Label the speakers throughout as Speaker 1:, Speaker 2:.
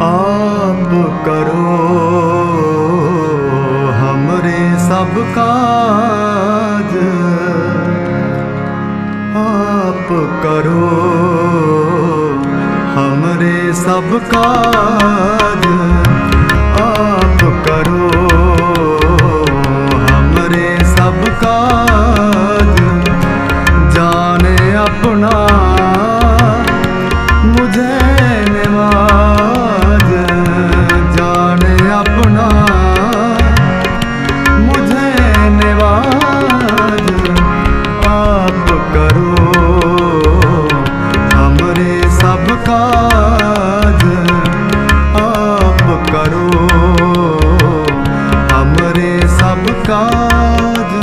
Speaker 1: आप करो हमरे सब काज, आप करो हमरे सब काज, आप करो हमरे सब काज। जाने अपना मुझे निवाज, जाने अपना मुझे निवाज। आप करो हमरे सब काज, आप करो हमरे सब काज।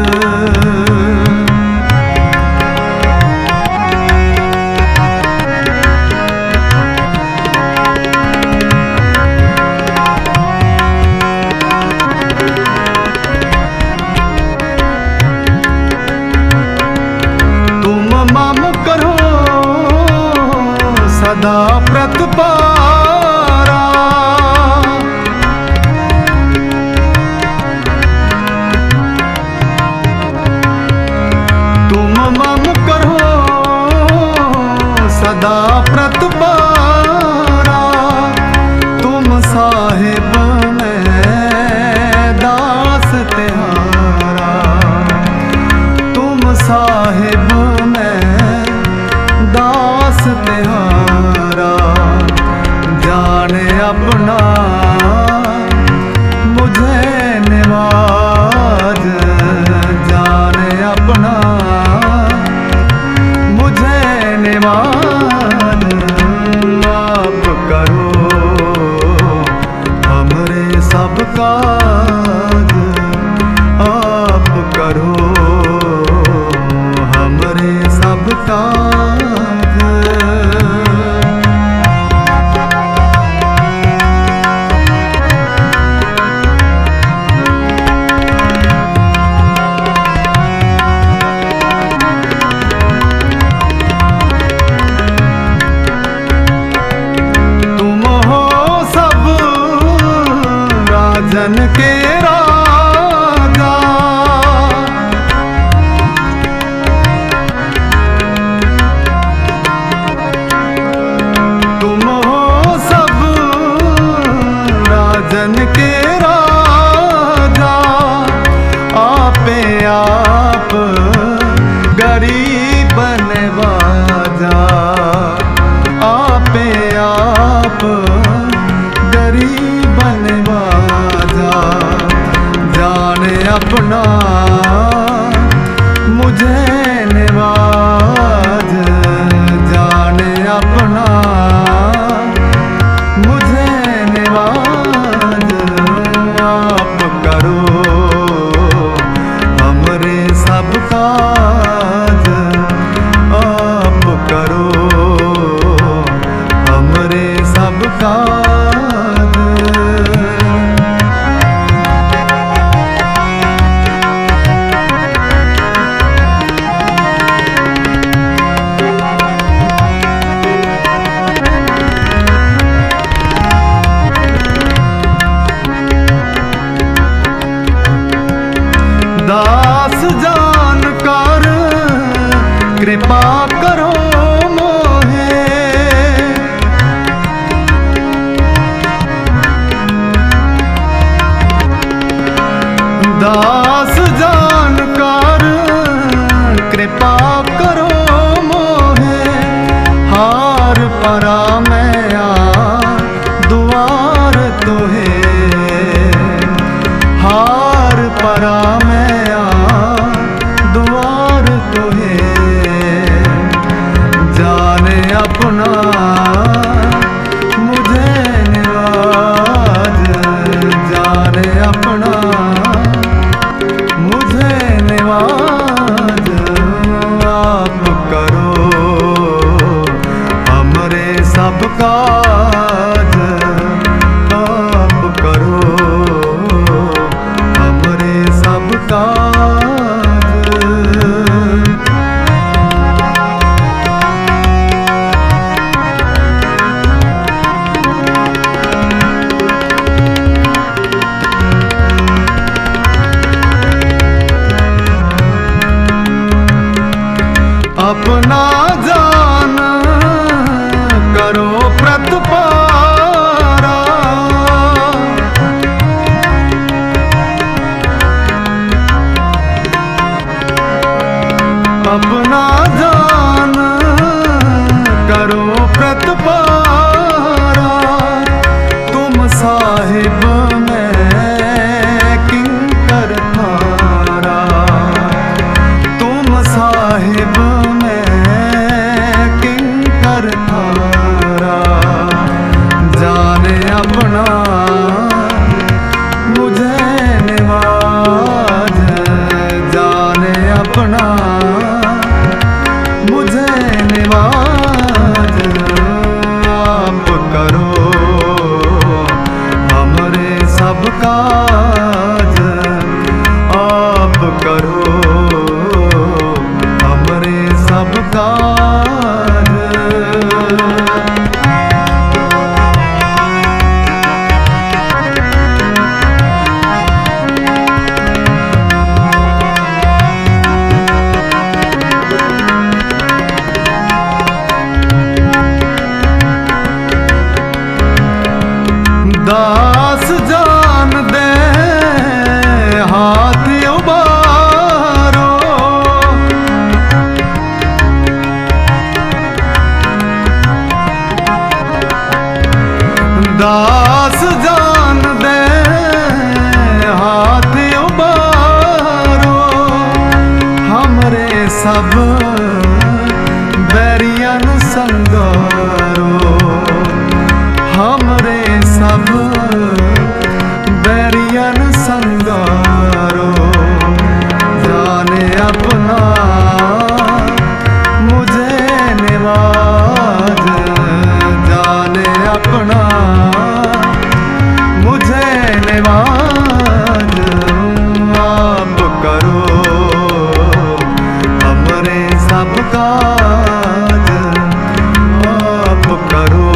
Speaker 1: सदा प्रतिपारा, तुम मम करो सदा प्रतिपारा। तुम साहिब में दास तिहारा, तुम साहिब में दास तिहारा। जाने अपना मुझे निवाज, जाने अपना मुझे निवाज। आप करो हमरे सब काज, आप करो हमरे सब काज। जन के राजा, तुम हो सब राजन के राजा। आपे आप गरीब नवाजा, आपे आप गरीब नवाजा। जाने अपना मुझे निवाज, जाने अपना मुझे निवाज। आप करो हमरे सब काज, आप करो हमरे सब काज। दास जानकर कृपा करो मोहे, दास जानकर कृपा करो मोहे। हार परा मैं दुआर तोहे, हार परा मैं दुआर तोहे। जाने अपना मुझे निवाज, जाने अपना मुझे निवाज। आप करो हमरे सब काज, आप करो हमरे सब काज। अपना जान करो प्रतिपारा। अपना जान करो प्रतिपारा। तुम साहिब में किंकर थारा। तुम साहिब में किंकर थारा। जाने अपना मुझे निवाज। जाने अपना मुझे निवाज। आप करो हमरे सब काज। आप करो हमरे सब काज। दास जान दे हाथ उबारो। दास जान दे हाथ उबारो। हमरे सब बैरियन संगारो। हमरे सब बैरियन संगारो। जाने अपना मुझे निवाज। जाने अपना मुझे निवाज। आप करो हमरे सब काज। आप करो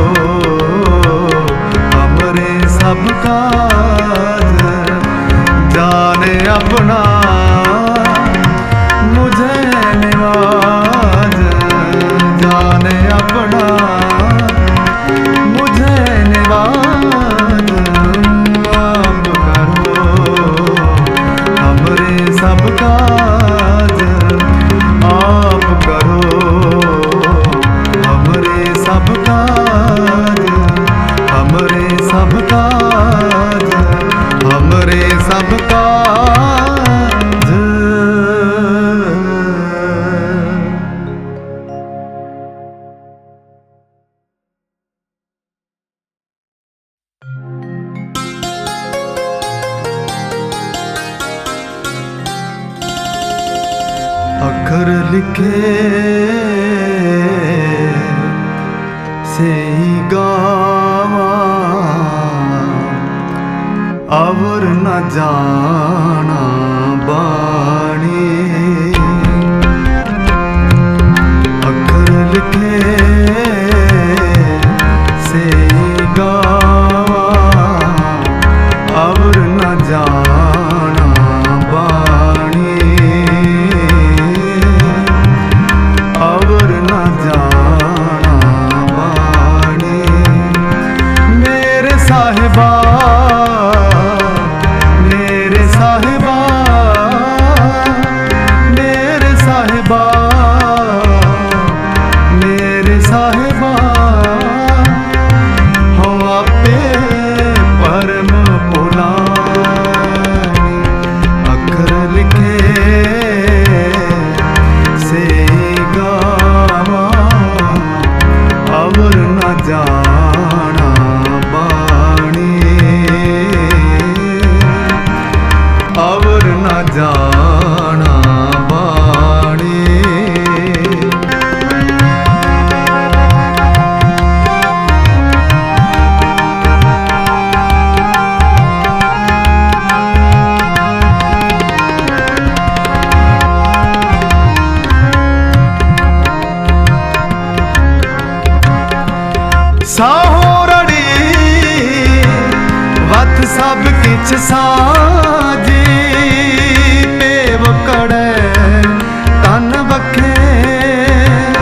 Speaker 1: हमरे सब काज। जाने अपना मुझे निवाज। जाने अपना मुझे निवाज। आप करो हमरे सब काज। आप करो हमरे सब काज। हमरे सब काज। हमरे सब काज। अखर लिखे से ही गावा। और न जाना बाणी। अखर लिखे से ही गावा। और न जाना बाणी। और न जाना बाणी। मेरे साहिबा मेरे साहिबा मेरे साहिबा मेरे साहिबा। हो आपे परम पुरानी। अखर लिखे से गावा। और न जाना बाणी। और न जाना बाणी। साहोरड़ी वत सब किछ साजी। पेव कड़े तन बखे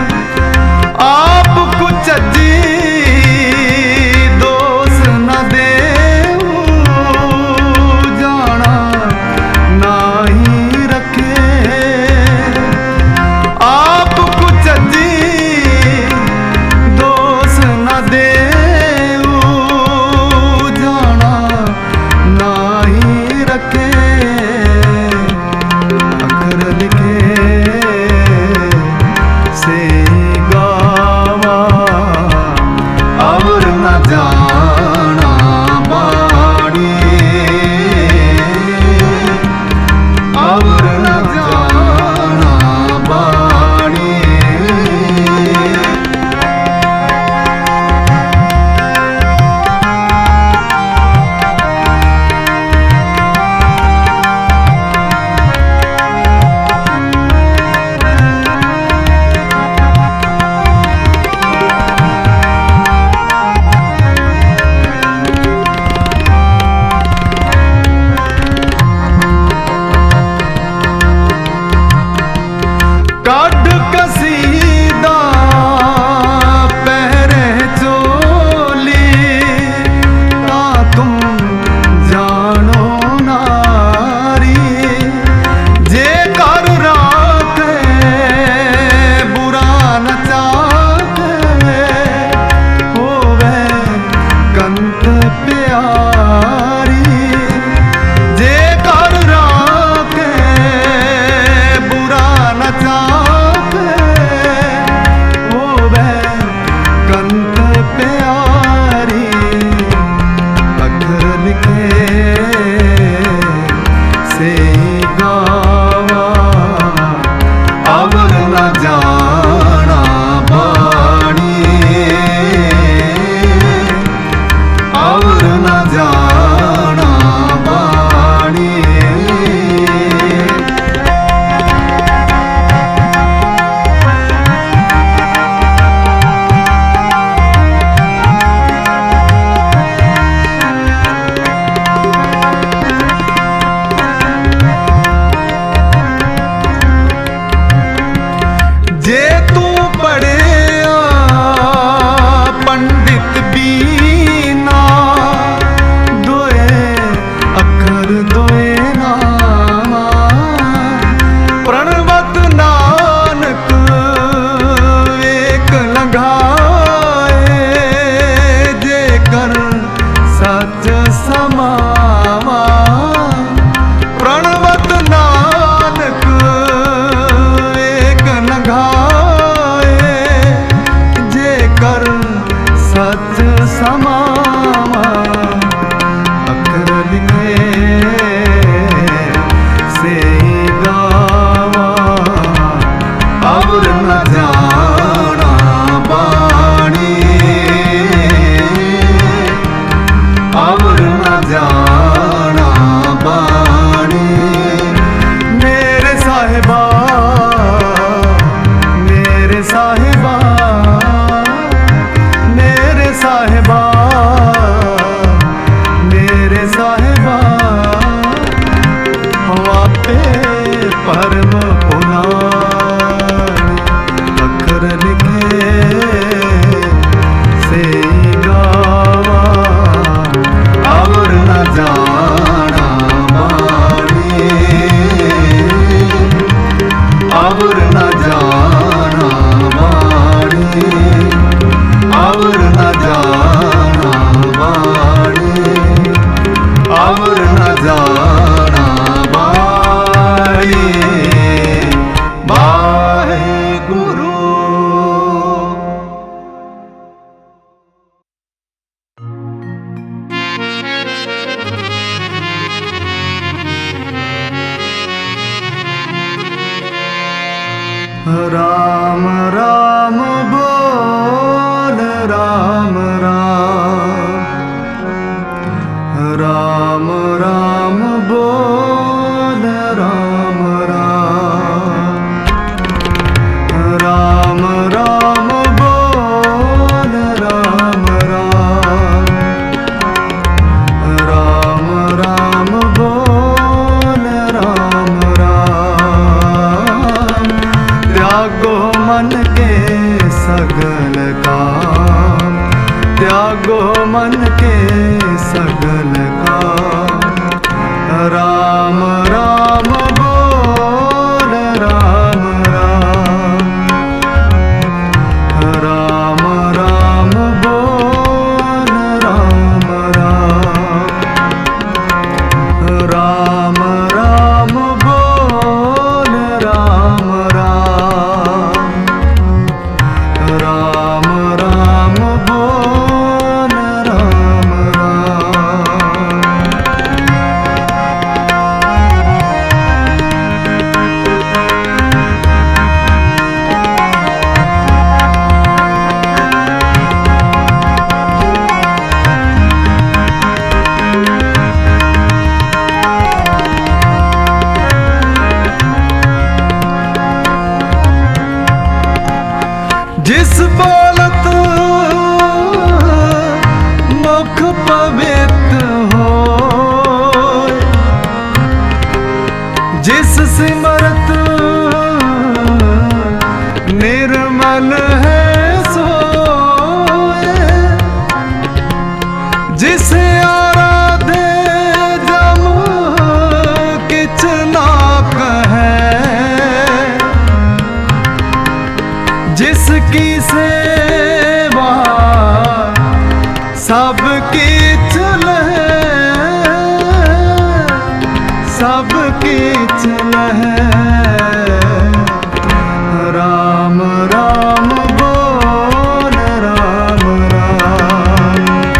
Speaker 1: त्यागो मन के सगल का। राम राम बोल राम राम, राम राम बोल राम राम, राम राम बोल राम राम, राम राम बोल राम राम। जिस बोलत मुख पवित्र हो, जिस सिमरत निर्मल है सोए, जिसे आराधे जम किछ ना कहे, जिसकी सेवा सबकी चल है, सबकी चल है। राम राम बोल राम राम,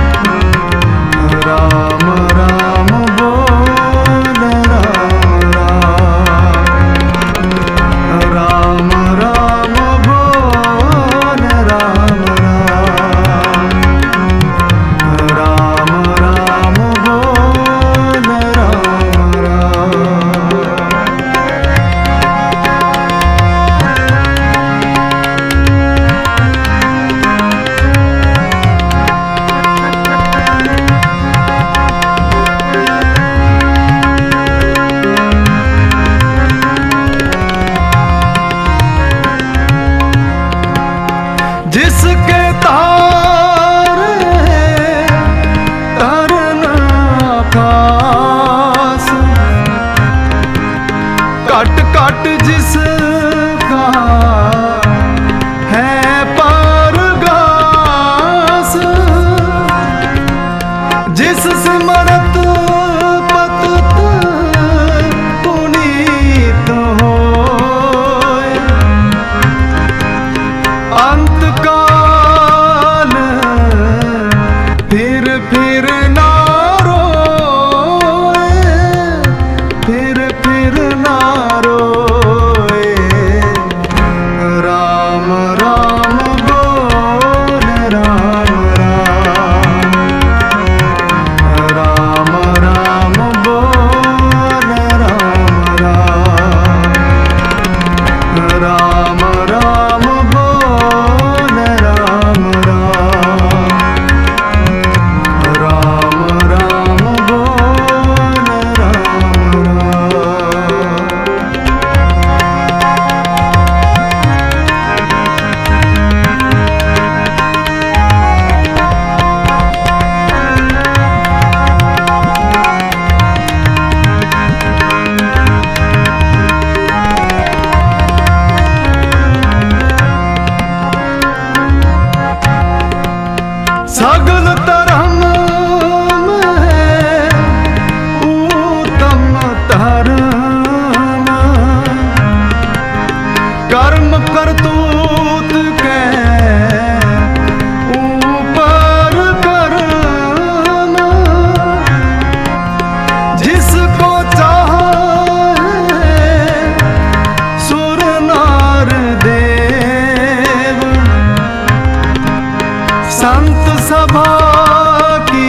Speaker 1: राम राम बोल राम राम, राम राम बोल राम राम, राम राम बोल राम राम। जिसके तार तरन आकाश, कट कट जिसका है परगास, जिस सिमरत पतत पुनीत होए, अंत काल फिर ना रोए, फिर ना रोए। राम राम बोल राम राम, राम राम बोल राम राम, राम राम बोल राम राम, राम राम बोल राम राम। सगल धर्म में उत्तम धर्म, कर्म करतूत के ऊपर कर्म, जिसको चाहे सुर नार देव, संत सभा की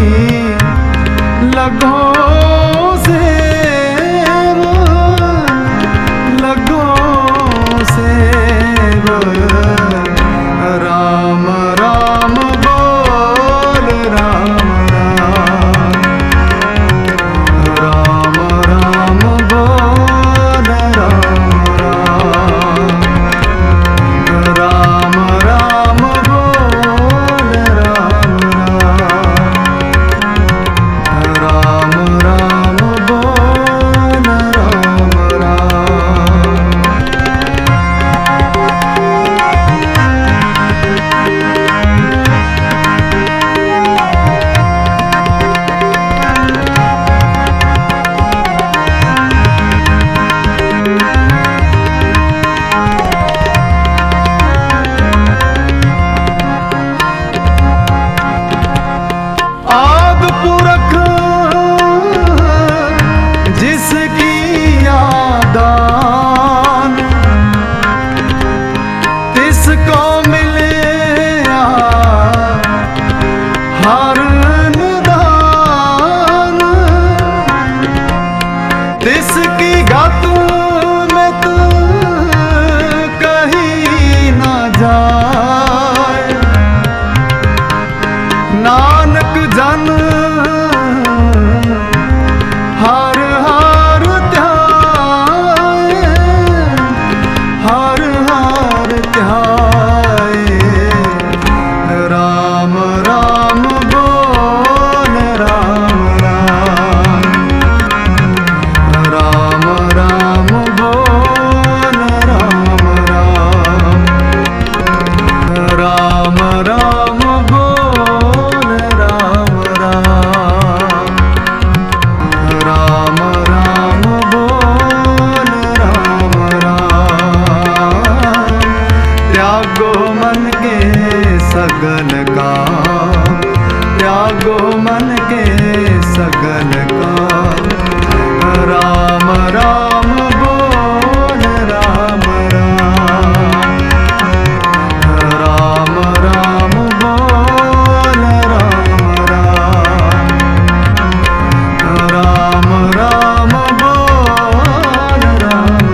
Speaker 1: लगो सेव, लगो सेव। राम राम बोल राम राम, राम राम बोल राम राम, राम राम बोल राम सगल का, त्यागो मन के सगल का। राम राम बोल राम राम, राम राम बोल राम राम, राम राम बोल राम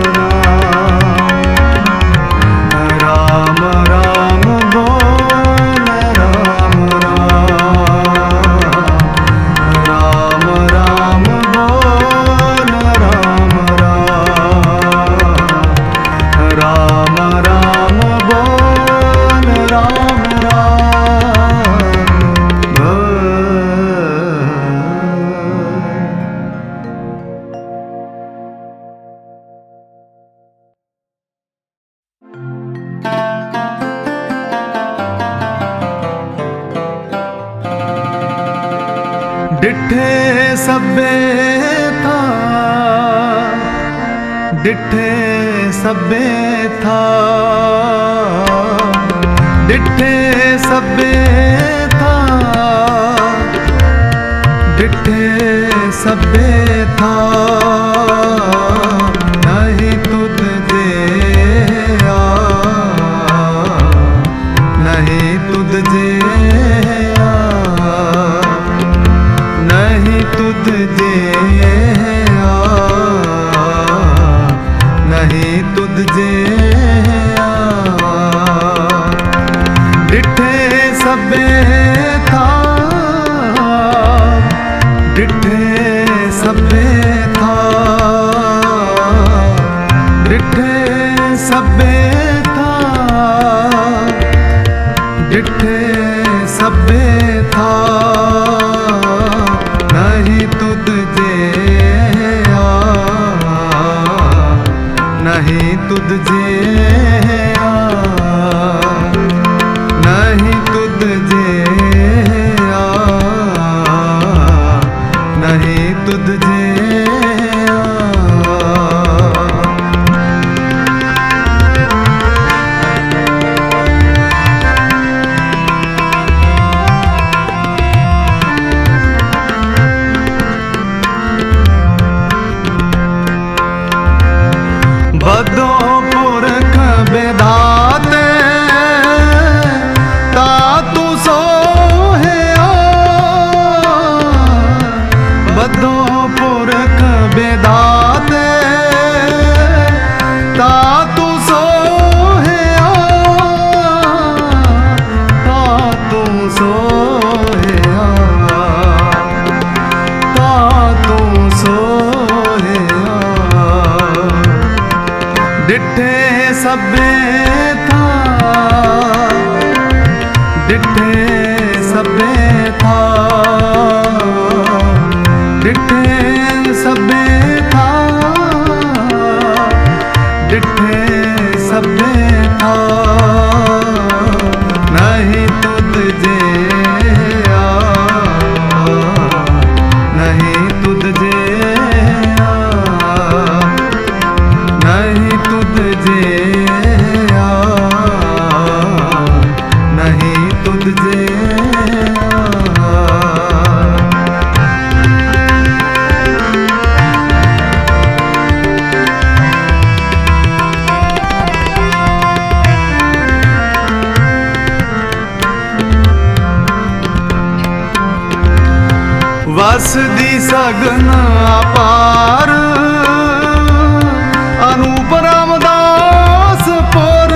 Speaker 1: राम, राम राम बोल राम राम, राम राम बोल राम राम, राम राम बोल राम डिठे सबे था, डिठे सबे था, डिठे सबे था, डिठे सबे था। नहीं तुझ जिया, नहीं तुझ जिया, नहीं तुझ जिया, नहीं तुझ जिया। डिठे सबे था, डिठे सबे था, डिठे सबे था, डिठे सबे था। नहीं तुझ जिया, नहीं तुझ जिया, नहीं तुझ जिया, नहीं तुझ जिया। बदो पुरख बेदाते ता तू सोहया, बदो पुरख बेदाते ता तू सोहया, ता तू सोहया, ता तू सोहया। डिठे सबे था, डिठे सबे था, डिठे सबे था, डिठे सबे था। नहीं तुझ जिया, नहीं तुझ जिया, नहीं तुझ जिया, नहीं तुझ जिया। वसदी सगन अपार, अनूप रामदास पुर,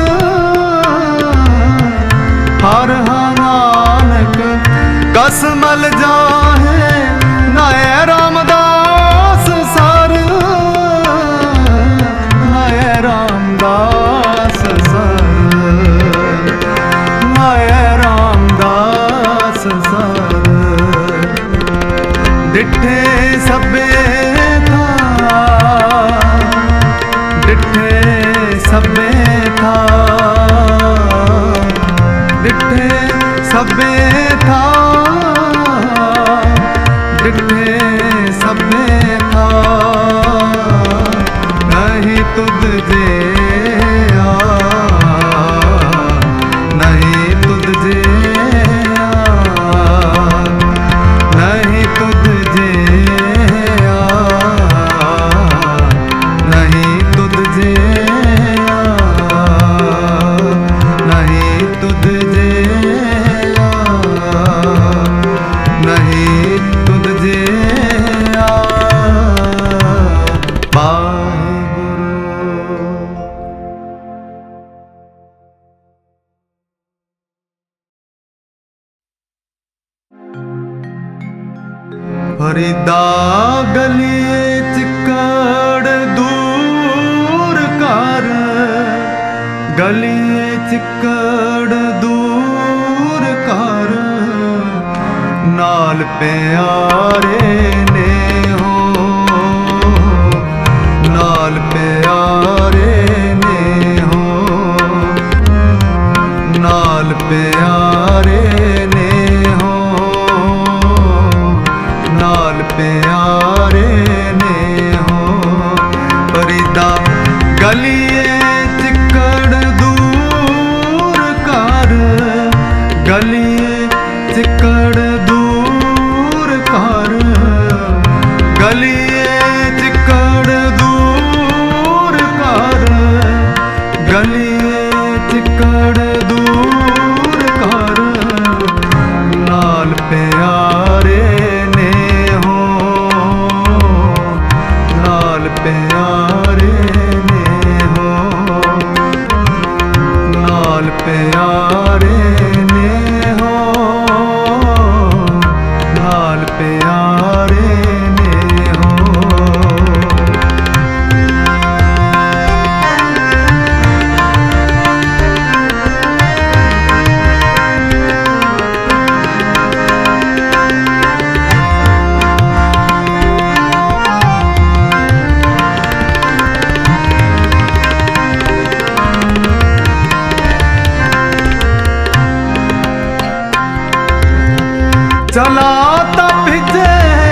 Speaker 1: हर नानक कसमल जाहे नए रामदास सर, नए रामदास सर, नए रामदास सर। डिठे सबे था, डिठे सबे था, डिठे सबे था, डिठे सबे था। नहीं तुझ जिया, नहीं तुझ जिया, फरीदा गली चिक्कड़ दूर कर, गली चिक्कड़ दूर कर, नाल प्यारे ने हो, नाल प्यारे ने हो, नाल प्यारे ने हो, नाल प्यारे ने हो। फरीदा गली चिक्कड़ दूर कर, गली चिक्कड़ दूर कर, गली चिक्कड़ दूर कर, गली चिक्कड़ दूर कर, नाल प्यारे ने हो, नाल प्यारे ने हो, नाल प्यारे ने हो, नाल प्यारे ने हो। चला भिजे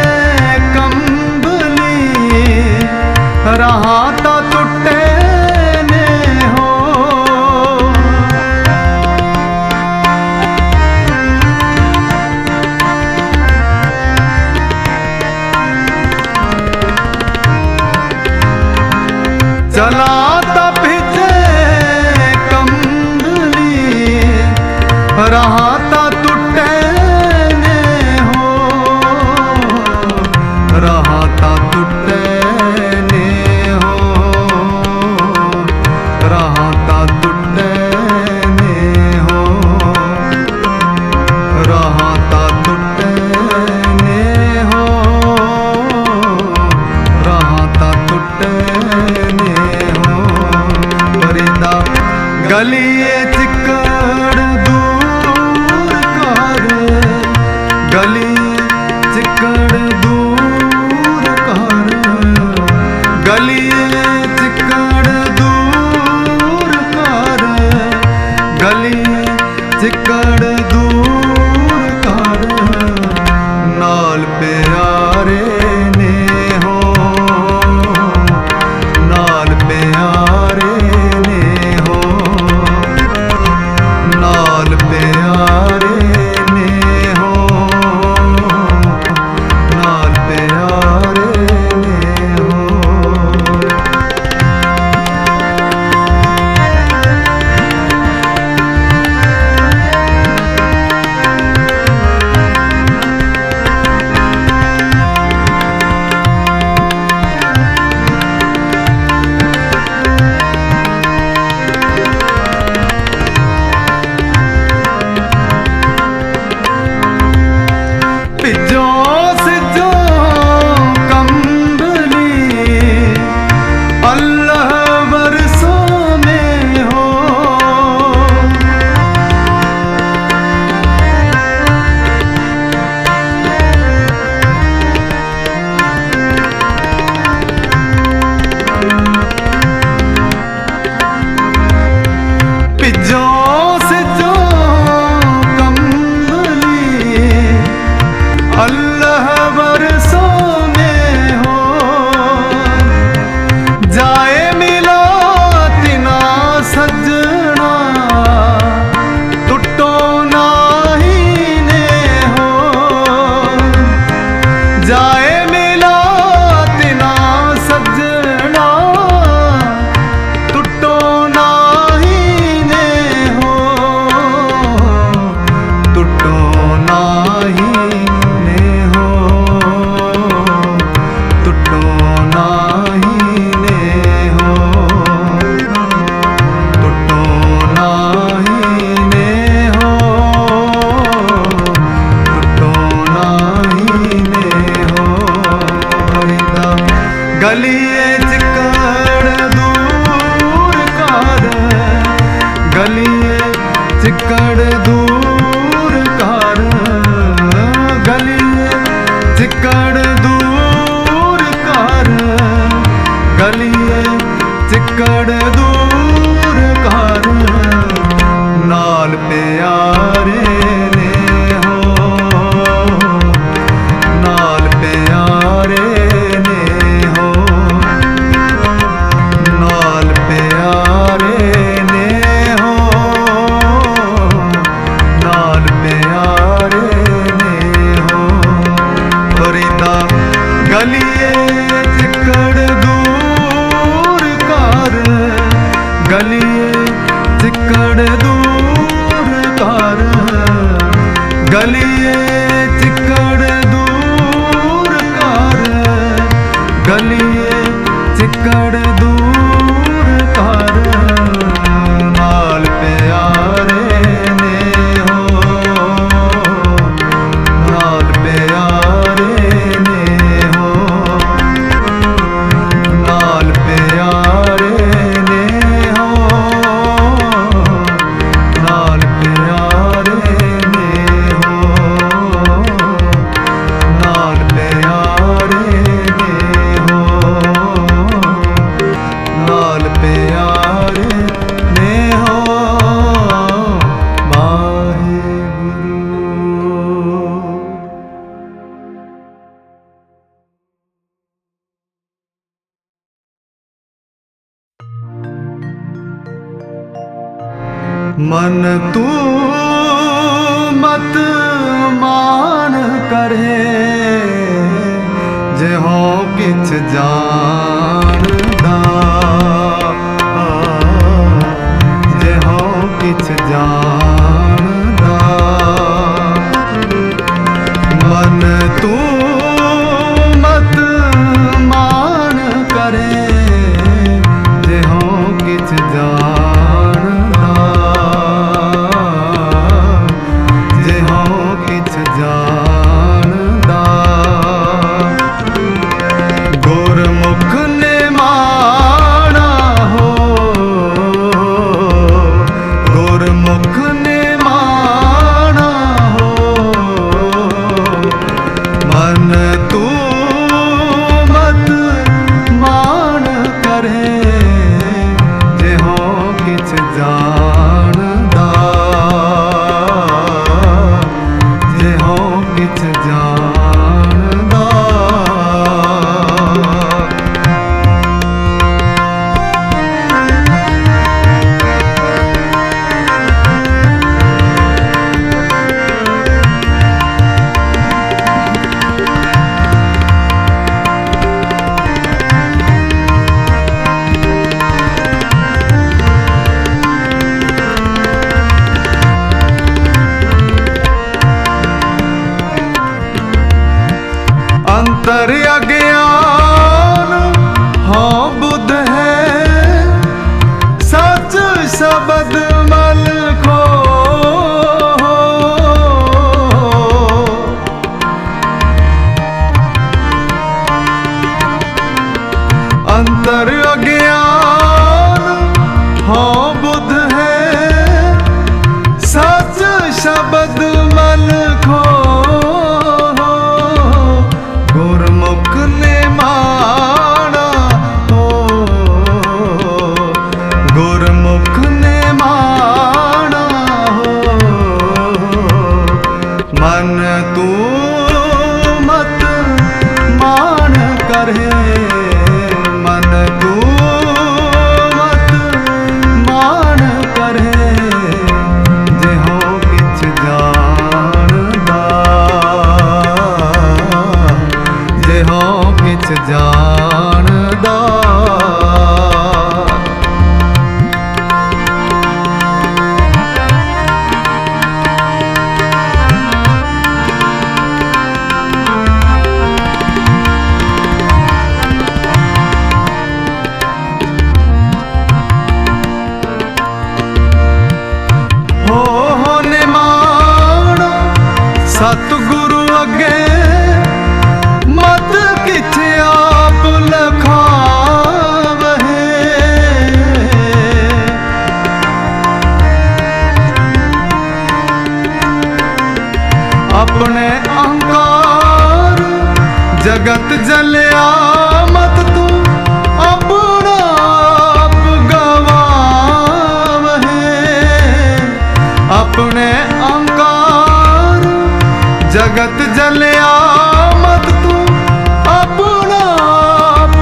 Speaker 1: कंबली, रहा तो टुटे ने हो, चला भिजे कंबली, रहा तो टुटे रहाता टुटे ने हो, रहाता टुटे ने हो, रहाता टुटे ने हो, रहाता टुटे ने हो। फरीदा गली चिक्कड़ दूर कर, गली चिक्कड़ दूर कर, गली चिक्कड़ दूर कर, गली चिक्कड़ दूर कर, नाल प्यारे ने हो, नाल प्यारे ने हो, नाल प्यारे ने हो, नाल प्यारे ने हो। गलिए चिकड़ दूर कर, गलिए चिकड़ दूर कर, नाल प्यारे ने हो, नाल प्यारे ने हो, नाल प्यारे ने हो, नाल प्यारे ने हो, नाल प्यारे ने हो, नाल प्यारे ने हो, मन तू मत मान करे, जे हो किछ जानदा, जे हो किछ जानदा, मन तू मत मान करे, जे हो किछ जानदा, जे हो किछ जानदा, गुरमुख ने माना हो, गुरमुख ने माना हो, मन तू मत मान करे, जे हो किछ जानदा, जे हो किछ जानदा। अंतर अज्ञान हो बुध है, सच शब्द मल खो, अंतर अज्ञान हो बुध है, सच शब्द मल खो, गुरमुख ने माना हो, गुरमुख ने माना हो, मन तू मत मान करे, मन तू मत मान करे, जे हो किछ जानदा, जे हो किछ जानदा। हो निमान सतगुरु अगे, मत किछ आप लखावहे, अपने अहंकार जगत जलिया, मत तू अपना आप गवावहे, अपने अहंकार जगत जलिया, मत तू अपना आप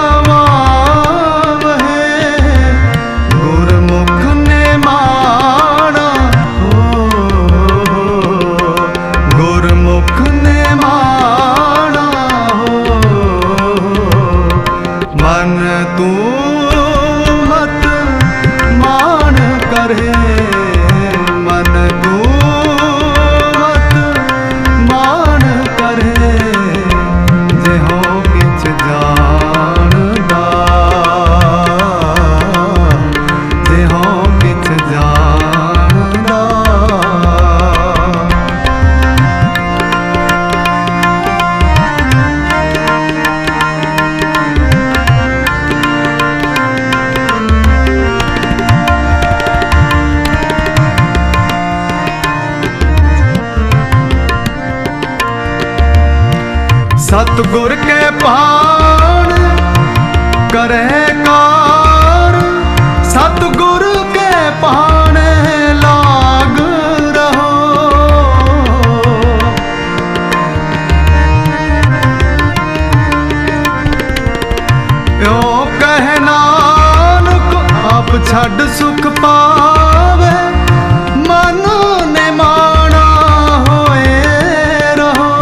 Speaker 1: गवावहे, गुरमुख ने माना हो, गुरमुख ने माना हो, मन तू मत मान करे, मन तू मत सतगुर के भाण करे कार, सतगुर के भाण लाग रहो। यो कह नानक आप छड़ सुख पावे, मन ने माना होए रहो।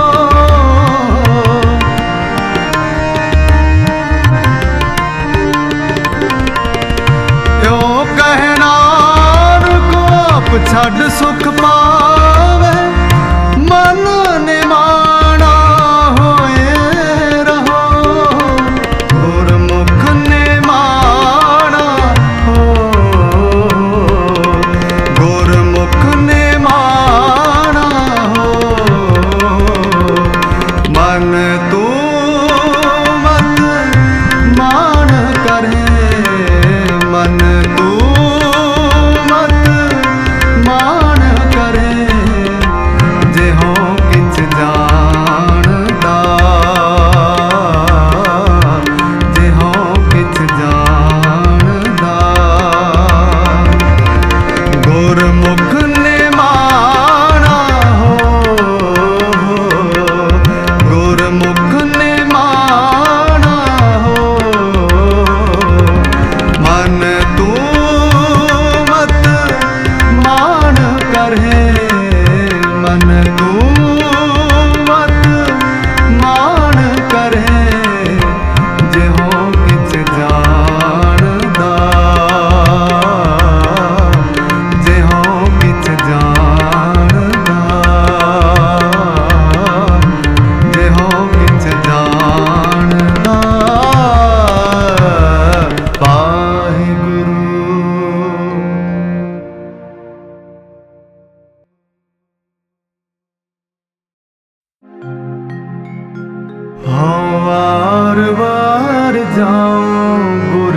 Speaker 1: यो कह नानक आप छड़ सुख पावे, मन ने माना होए रहो। गुरमुख ने माना हो, गुरमुख ने माना हो। मन तू मत मान करे, मन तू मत मान करे। जे हो किछ जानदा, जे हो किछ जानदा। गुरमुख ने माना हो, गुरमुख ने माना हो। मन तू मत मान करे, मन तू मत मान करे। जे हो किछ जानदा, जे हो किछ जानदा, जे हो किछ जानदा। वाहिगुरू। हाँ वार वार जाऊं गुर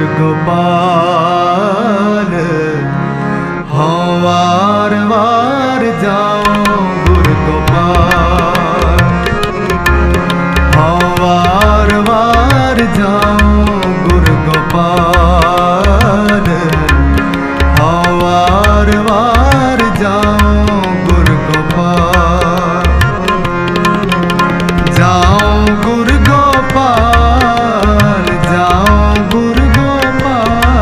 Speaker 1: गोपाल, हाँ वार वार जाऊं गुर गोपाल। हाँ वार वार जाऊं गुर गोपाल, हाँ वार वार जाऊं गुर गोपाल। जाऊं गुर गोपाल, जाऊं गुर गोपाल,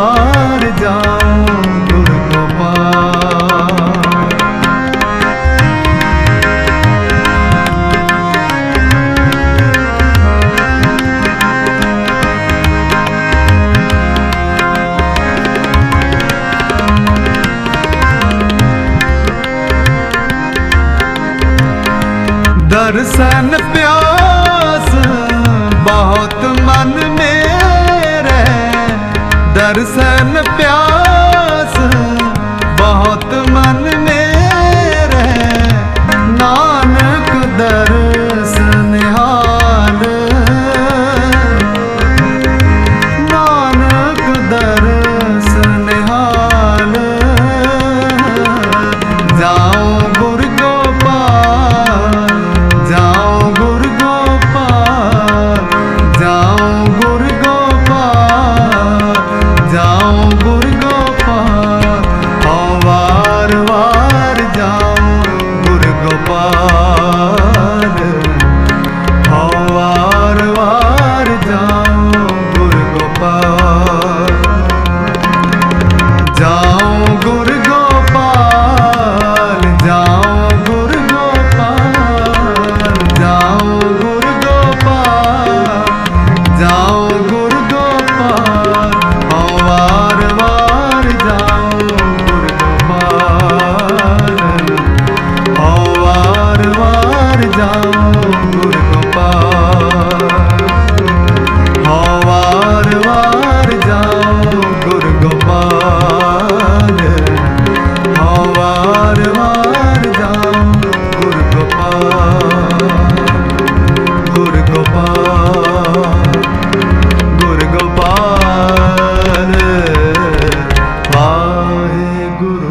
Speaker 1: वार जाऊं गुरु गोपाल। दर्शन प्यास बहुत मन मेरे, दर्शन प्यास बहुत मन मेरे, नानक दर्शन निहाल, नानक दर्शन निहाल। जाऊं गुरु गोपाल, जाऊं गुरु गोपाल, जाऊं गुरु गोपाल, जाऊं गुरु गोपाल। ओ वार वार जाऊं गुरु गोपाल, ओ वार वार जाऊं गुरु गोपाल। जाऊं गुरु गोपाल, जाऊं गुरु गोपाल, जाऊं गुरु गोपाल, जाऊं गुरु गोपाल। ओ वार वार जाऊं गुरु गोपाल, ओ वार वार जाऊं गुरु गोपाल, ओ वार वार जाऊं गुरु गोपाल, ओ वार वार जाऊं गुरु गोपाल। गुरु गोपाल, गुरु गोपाल, वाहेगुरु।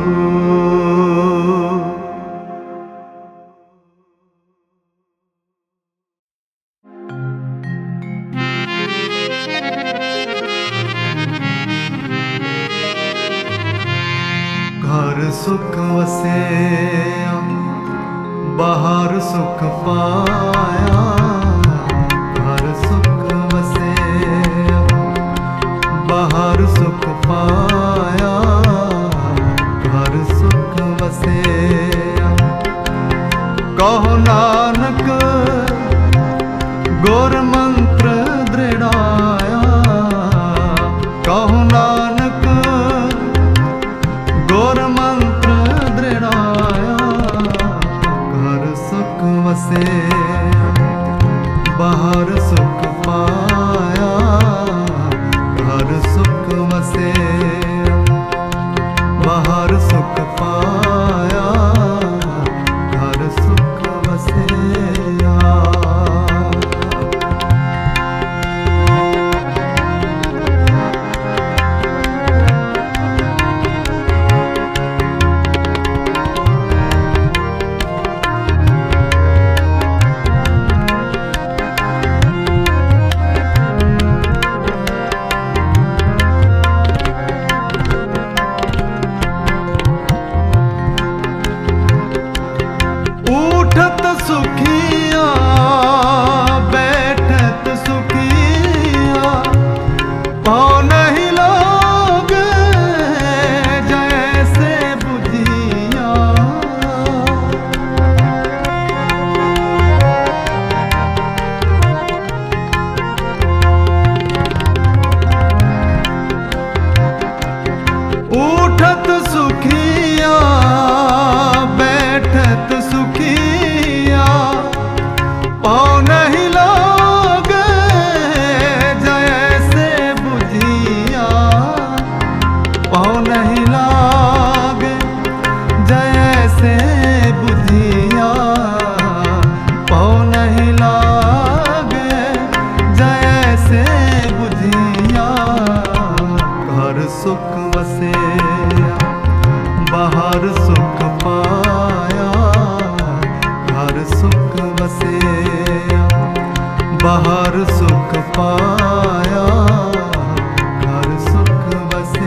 Speaker 1: घर सुख वसे बाहर सुख पाया, घर सुख वसे बाहर सुख पाया, घर सुख वसे। कहो नानक गुर मंत्र दृढ़ाया, कहो नानक गुर मंत्र दृढ़ाया। घर सुख वसे बाहर सुख पाया, घर सुख वसे बाहर सुख पाया, घर सुख वसे। उठत सुखिया बैठत सुखिया, पाँव नहीं लोगे जैसे बुझिया। उठत सुखिया बैठत सुखिया, पाँव नहीं लोगे जैसे बुझिया, पाँव नहीं लागे जैसे बुझिया, पाँव नहीं लागे जैसे बुझिया। घर सुख वसे बाहर सुख पाया, घर सुख वसे बाहर सुख पाया, घर सुख वसे।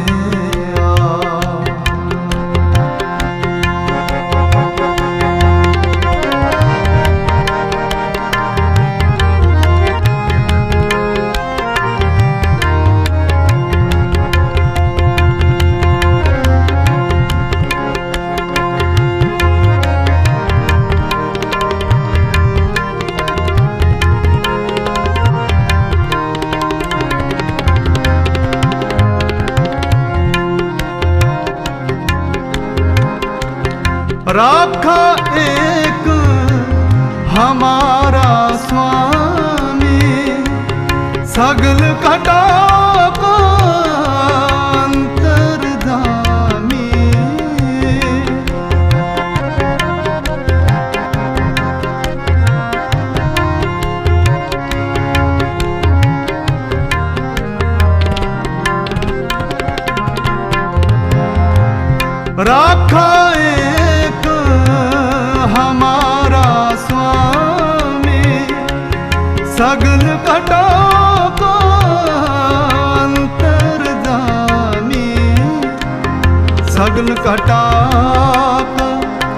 Speaker 1: राखा एक हमारा स्वामी, सगल घटा को अंतर्धामी। राखा एक हमारा स्वामी, सगल घटा को अंतर्धामी। सगल घटा को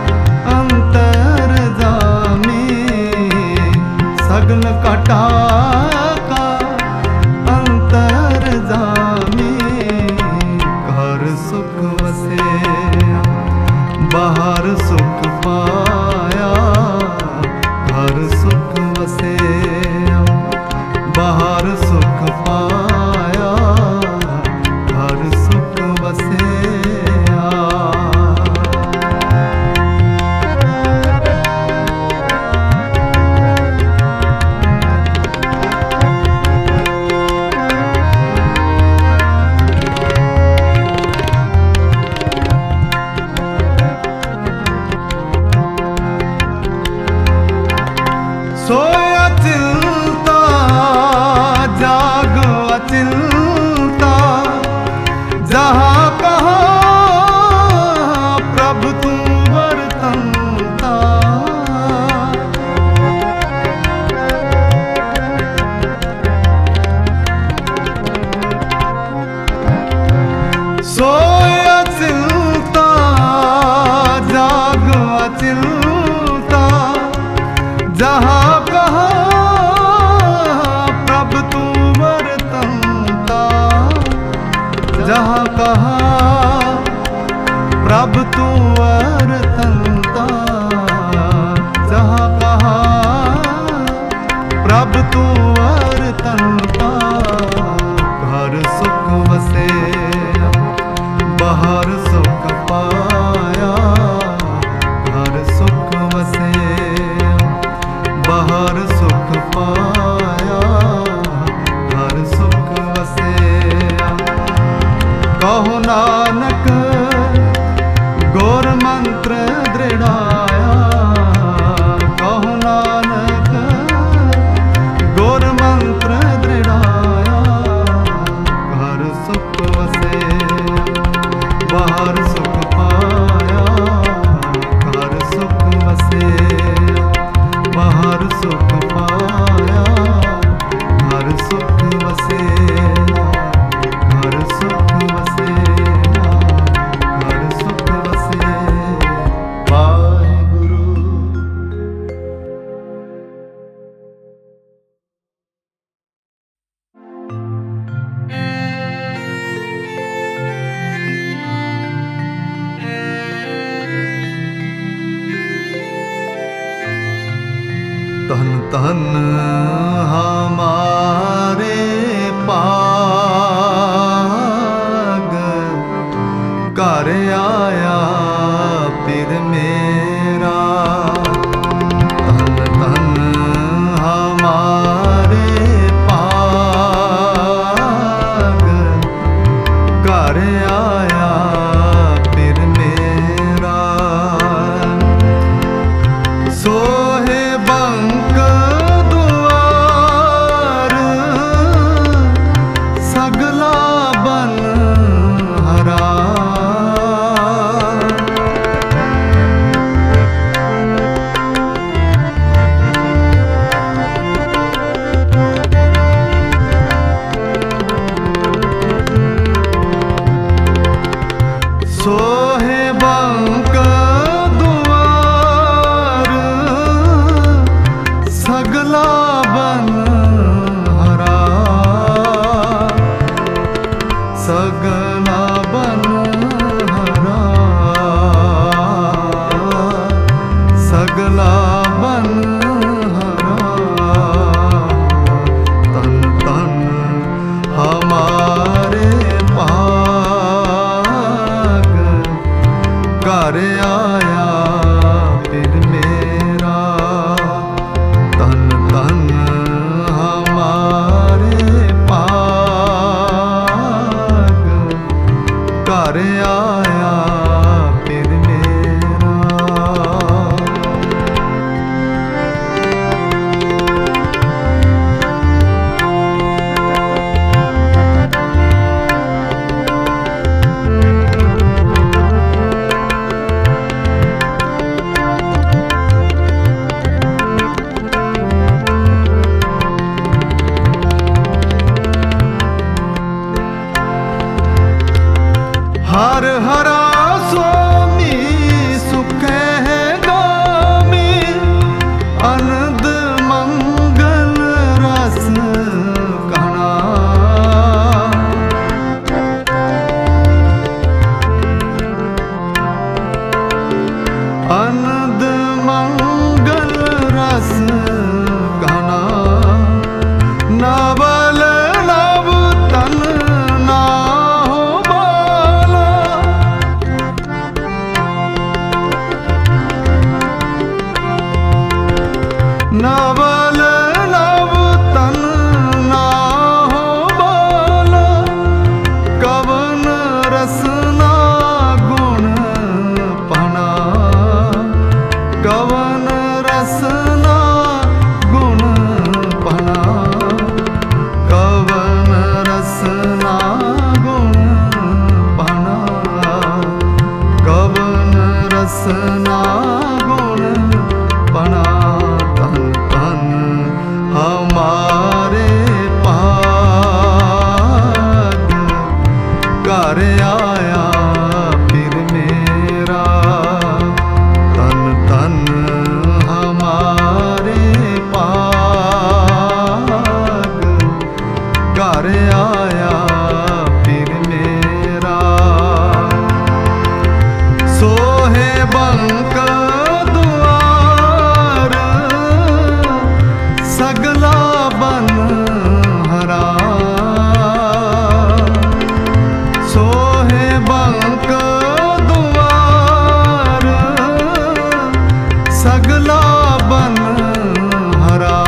Speaker 1: अंतर्धामी, सगल घटा का अंतर्धामी। घर सुख वसे बाहर सुख पाया, घर सुख वसे बाहर सुख पाया, घर सुख वसे। सोया चिलता जाग अचिलता, जहाँ कहाँ प्रभु तुम वर्तनता। सोया चिलता जाग अचिलता, जहाँ प्रभु तू वर्तनता। जहाँ कहा प्रभु तू वर्तनता, जहाँ कहा प्रभु तू वर्तनता। घर सुख वसे बाहर सुख पाया, घर सुख वसे बाहर सुख पाया, घर सुख वसे। कहो नानक गौर मंत्र दृढ़ाया, कहो नानक गौर मंत्र दृढ़ाया। घर सुख वसे बाहर सुख पाया, घर सुख वसे बाहर सुख पाया, घर सुख वसे, घर सुख वसे, घर सुख वसे। वाहिगुरु। तन तन हमारे पाग, कर आया फिर मेरा। तन तन हमारे पाग, कर आया फिर मेरा। सोहे बंक द्वार, सगला बन हरा। सोहे बंक द्वार, सगला बन हरा, सगला बन घर आया फिर मेरा। हर हरा स्वामी सुखे है गामी, अनंद मंगल रस कहना। अनंद मंगल रस कहना। नवल नव तन ना नवल नव तन ना हो बाला, कवन रसना गुण पना। कवन रसना गुण पना। कवन रसना गुण पना। कवन रसना गुण पना। हमारे पाग घर आया फिर मेरा। तन तन हमारे पाग घर आया फिर मेरा। सोहे बंक सगला बन हरा। सोहे बंक दुआर सगला बन हरा।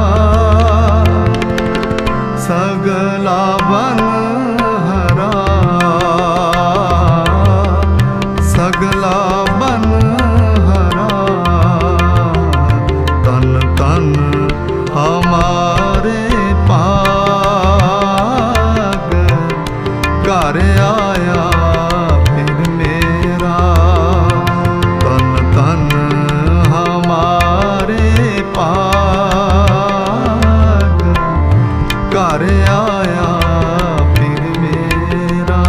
Speaker 1: सगला बन हरा। सगला बन हरा। तन तन हमारे पाग घर आया फिर मेरा। तन तन हमारे पाग घर आया फिर मेरा।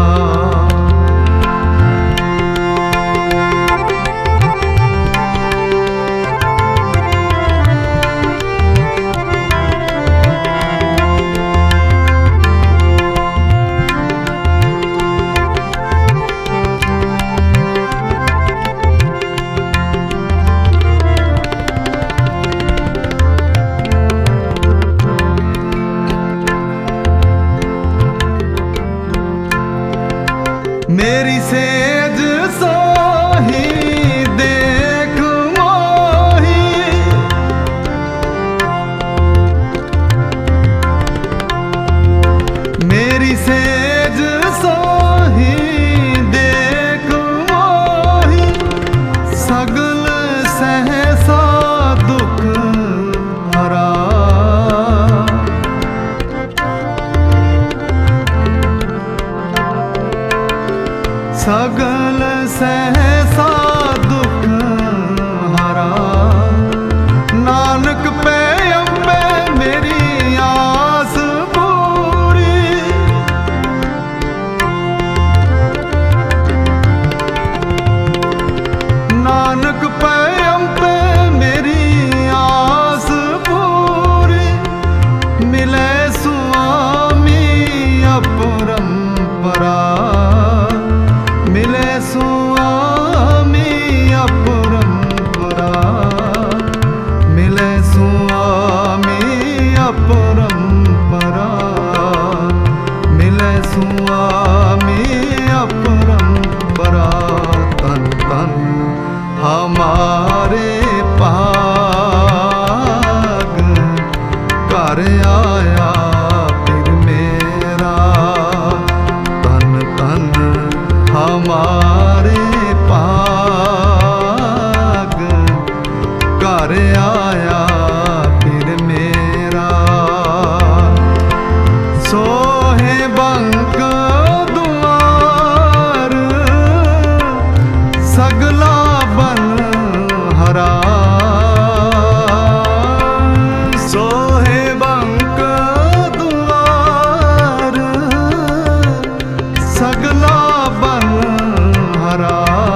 Speaker 1: मेरी सेज सोही देख मोही। मेरी सेज सोही देख मोही। सगल सहसा दुख हरा। सगल सहसा दुख हरा। नानक पे अम्बे मेरी आस पूरी। नानक पे अम्बे मेरी आस पूरी। मिले स्वामी अपरंपरा। मिले स्वामी हमारे पाग घर आया फिर मेरा। सोहे बंक दुआर सगला बन हरा। सोहे बंक दुआर सगला बन हरा।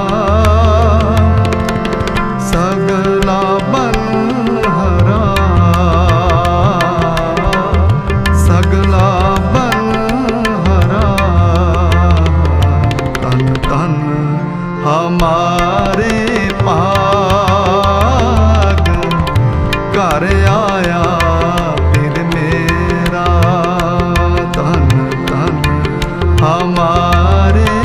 Speaker 1: सगला बन हरा। सगला बन हरा। तन तन हमारे पाग घर आया फिर मेरा। तन तन हमारे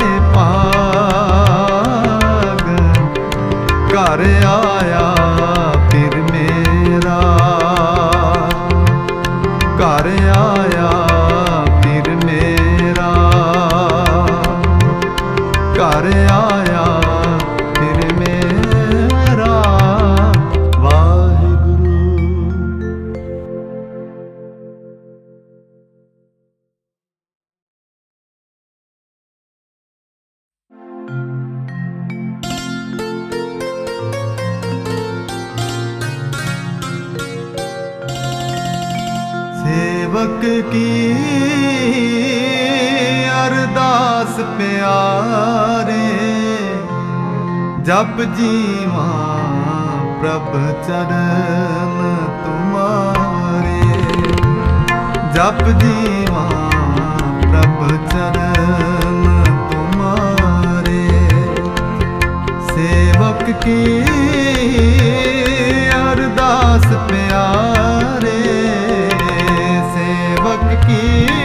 Speaker 1: पाग घर आया फिर मेरा। घर आया फिर मेरा। घर आया फिर मेरा। वाहिगुरु। सेवक की अरदास प्यारे जप जीवा प्रभ चरण तुम्हारे। जप जीवा प्रभ चरण तुम्हारे। सेवक की अरदास प्यारे। सेवक की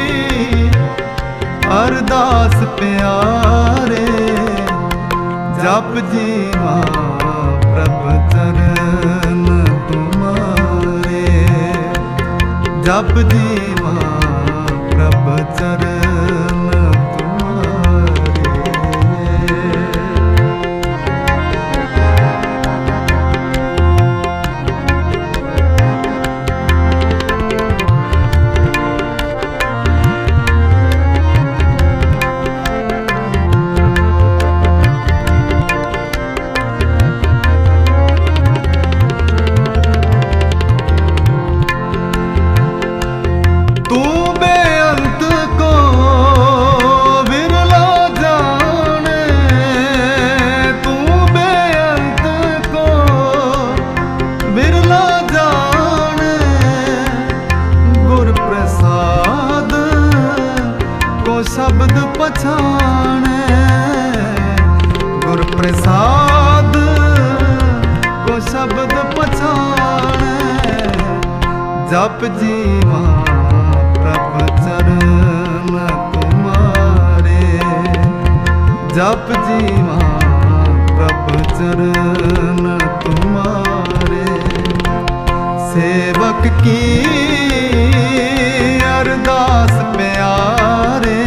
Speaker 1: अरदास प्यारे जप जीवा प्रभ चरण तुम्हारे। जप जीवा प्रभ चरण तुम्हारे। तू बेअंत को विरला जाने। तू बेअंत को विरला जाने। गुर प्रसाद को शब्द पछाने। गुर प्रसाद को शब्द पछाने। जप जीवा प्रभ चरण तुम्हारे। जप जीवा प्रभ चरण तुम्हारे। सेवक की अरदास प्यारे।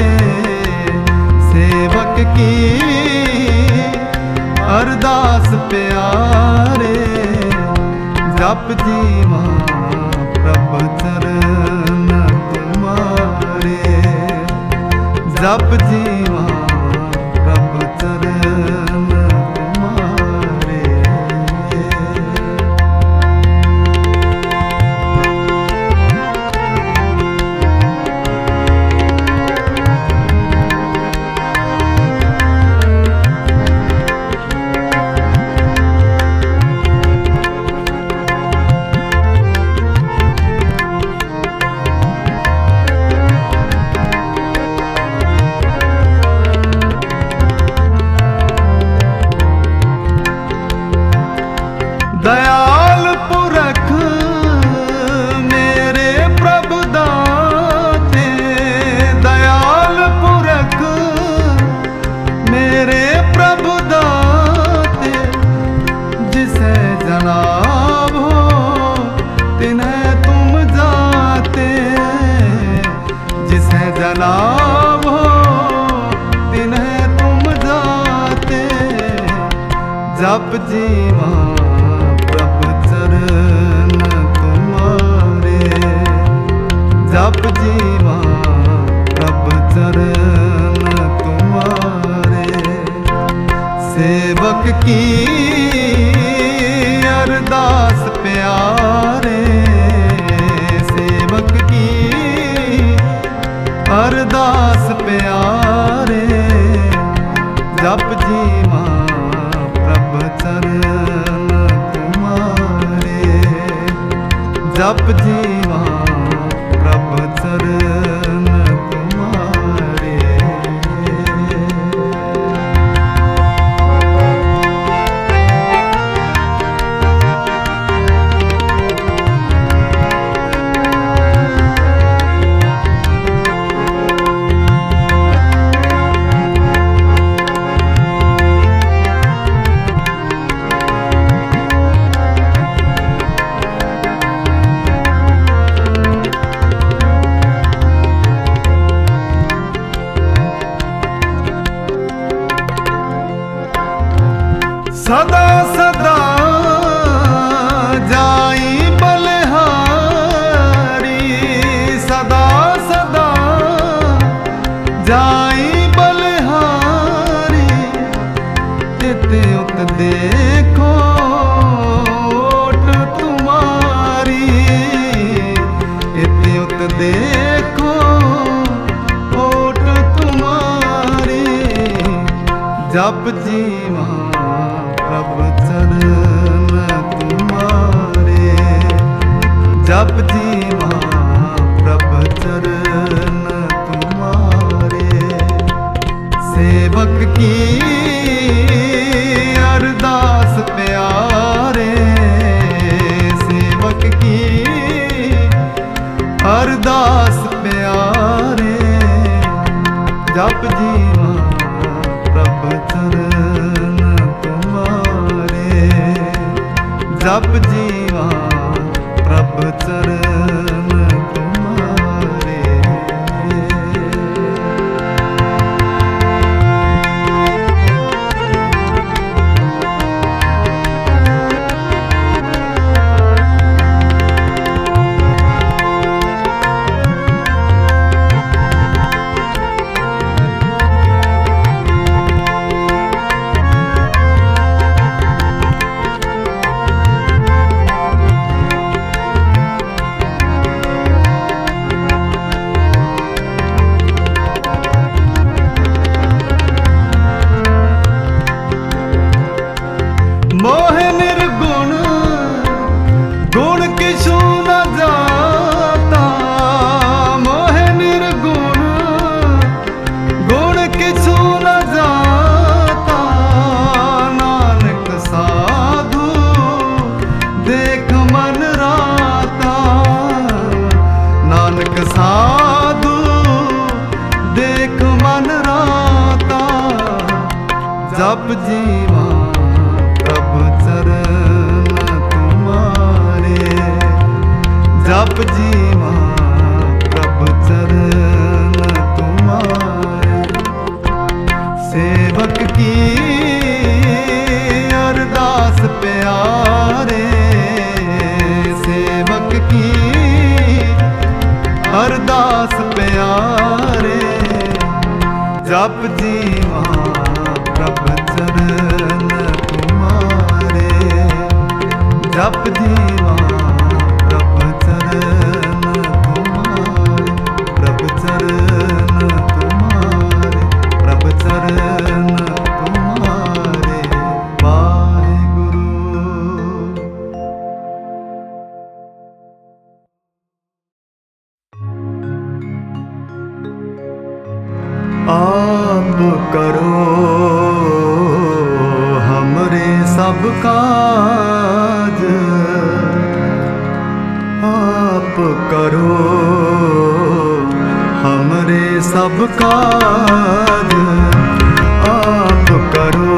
Speaker 1: सेवक की अरदास प्यारे जप जीवा प्रभ चरण तुम्हारे। जप जीवा प्रभ चरण तुम्हारे। दयाल पुरख मेरे प्रभु दाते। दयाल पुरख मेरे प्रभु दाते। जिसे जनाब हो तिन्हें तुम जाते। जिसे जनाब हो तिन्हें तुम जाते। जप जीवा प्रभु चरण तुम्हारे, जप जीवा प्रभु चरण तुम्हारे। सेवक की अरदास प्यारे, सेवक की अरदास प्यारे। जप जीवा प्रभु चरण तुम्हारे, जप जीवा प्रभु चरण तुम्हारे। सदा सदा जाई बलिहारी, सदा सदा जाई बलिहारी। इत उत देखो ओट तुम्हारी, इत उत देखो ओट तुम्हारी। जप जीवा प्रभु चरण तुम्हारे, जप जीवा प्रभु चरण तुम्हारे। सेवक की अरदास प्यारे, सेवक की अरदास प्यारे। जप जीवा प्रभु चरण तुम्हारे, जप जीवा प्रभु चरण तुम्हारे। मोह निर्गुण गुण किछु न जाता, मोह निर्गुण गुण किछु न जाता। नानक साधु देख मन राता, नानक साधु देख मन राता। जप जीवा प्रभु चरण तुम्हारे, जप जीवा प्रभु चरण तुम्हारे। सेवक की अरदास प्यारे, सेवक की अरदास प्यारे। जप जीवा प्रभु चरण तुम्हारे, जप जीवा प्रभु चरण तुम्हारे, प्रभु चरण तुम्हारे, प्रभु चरण तुम्हारे। वाहिगुरु। आप करो हमरे सब काज, आप करो हमरे सब काज, आप करो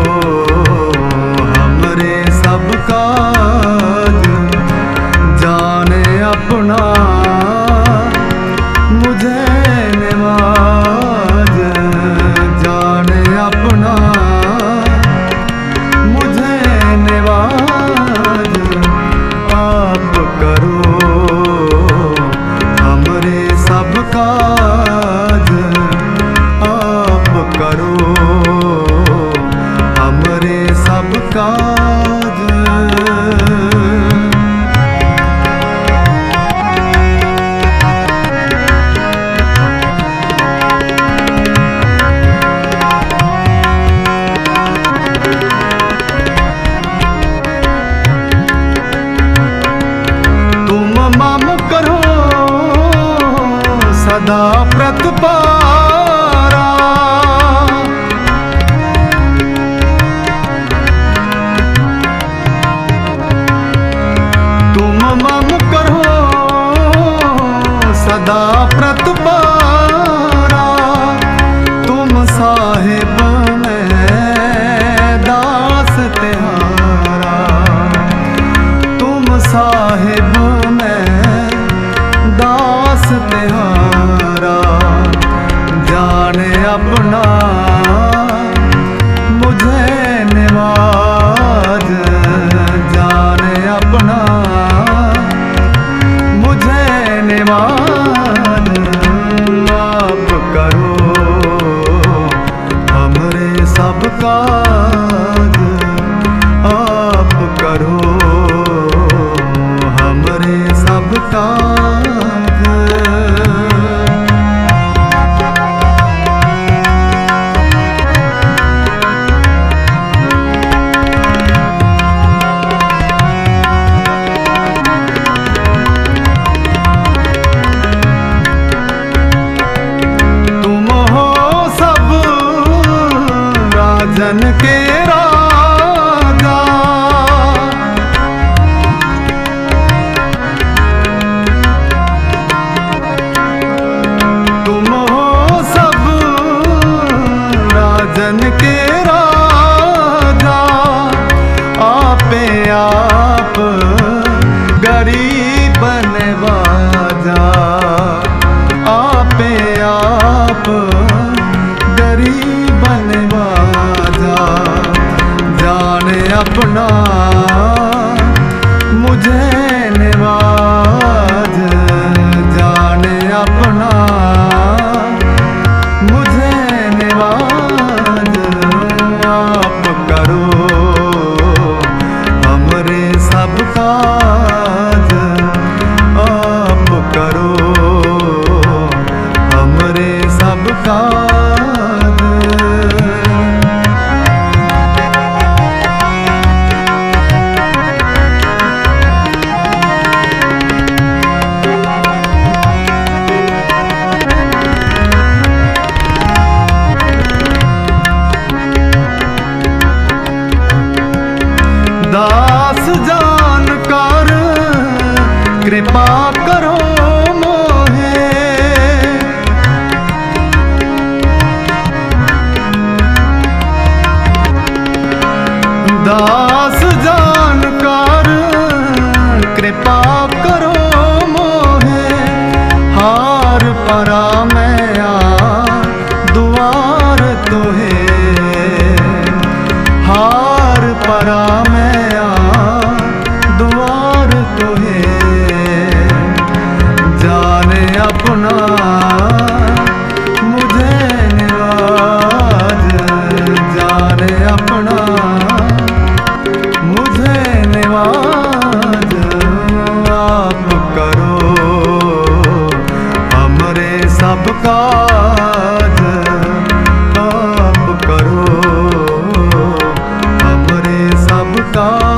Speaker 1: हमरे सब काज। जाने अपना मुझे निवाज, जाने अपना मुझे काज आप करो हमरे सब काज। जन के राजा तुम हो सब राजन के राजा। आपे आप गरीब नवाजा। आपे आप गरीब नवाजा। जाने अपना मुझे नवाज। जाने अपना मुझे नवाज। आप करो हमरे सब काज। आप करो हमरे सब काज। दास जान कर कृपा करो मोहे। दास जान कर कृपा करो मोहे। हार परा मैं दुआर तोहे। हार परा दुआर तोहे। जाने अपना मुझे नवाज। जाने अपना मुझे नवाज। आप करो हमरे सब काज। आप करो हमरे सब काज।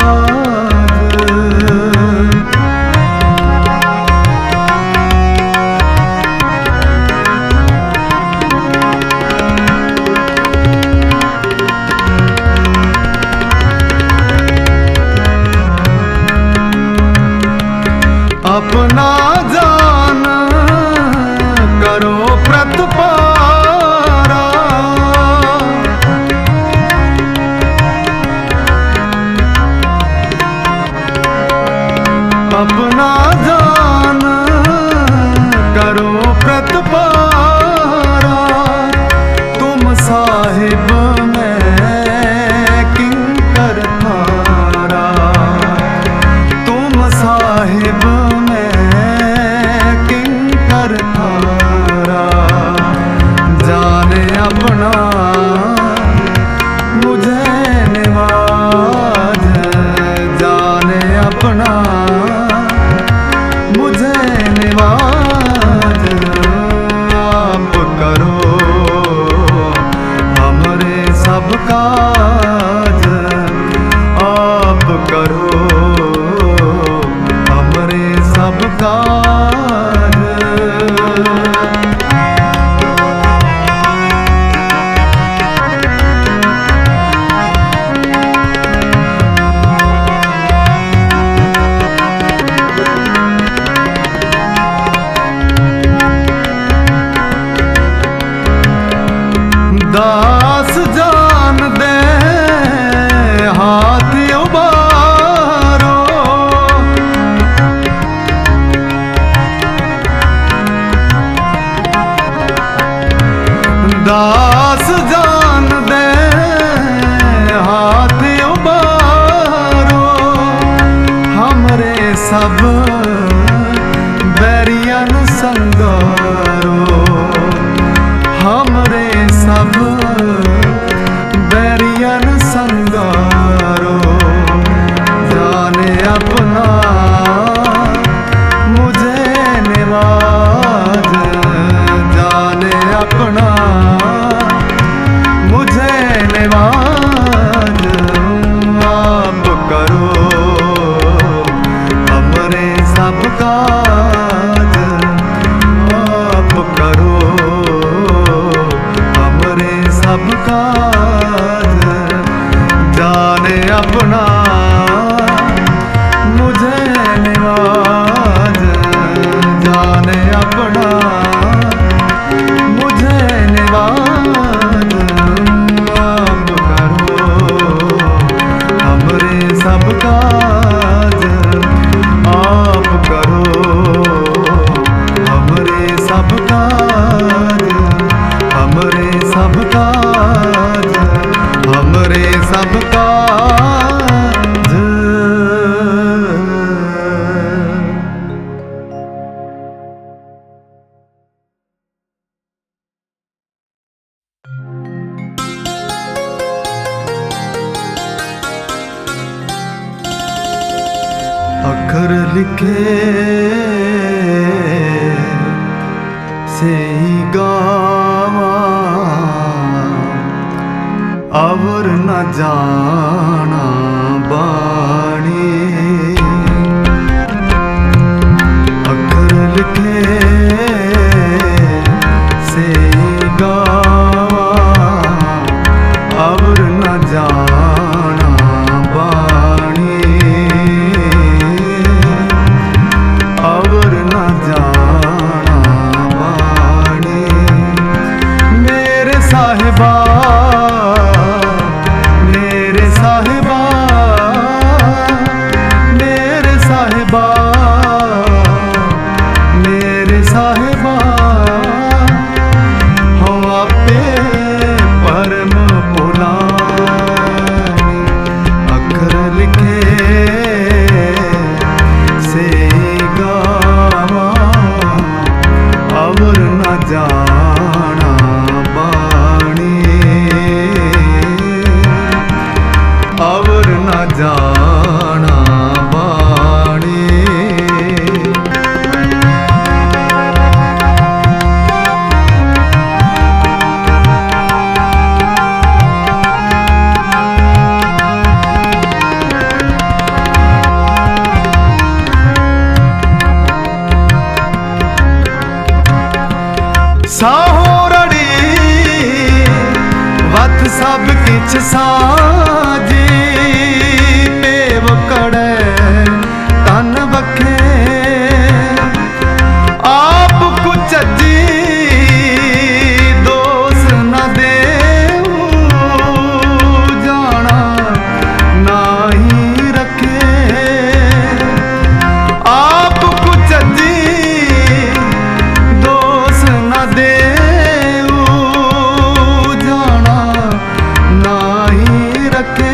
Speaker 1: अपना जान करो प्रतिपारा। अपना जान करो प्रतिपारा। तुम साहिब में किंकर थारा। तुम साहिब थारा। जाने अपना मुझे नवाज। जाने अपना मुझे नवाज। आप करो हमरे सब काज। आप करो हमरे सब काज। दास जान दे जाने अपना मुझे निवाज, जाने अपना मुझे निवाज। आप करो हमरे सब काज, आप करो हमरे सब काज, हमरे सब काज, हमरे सब काज। अखर लिखे से ही गावा, और न जाना बाणी। अखर लिखे से ही गावा, और न जाना बाणी, और न जाना बाणी। मेरे साहिबा, मेरे साहिबा, मेरे साहिबा, मेरे साहिबा, हो आपे परम पुलानी। अखर लिखे से गावा, और न जाना बाणी, और न जाना बाणी। साहो रड़ी वत सब किछ साजी, पेव कड़े तन बखे आप कुछ जी, दोष न देऊ जाना नाही रखे। आप कुछ जी दोष न देऊ जाना नाही रखे।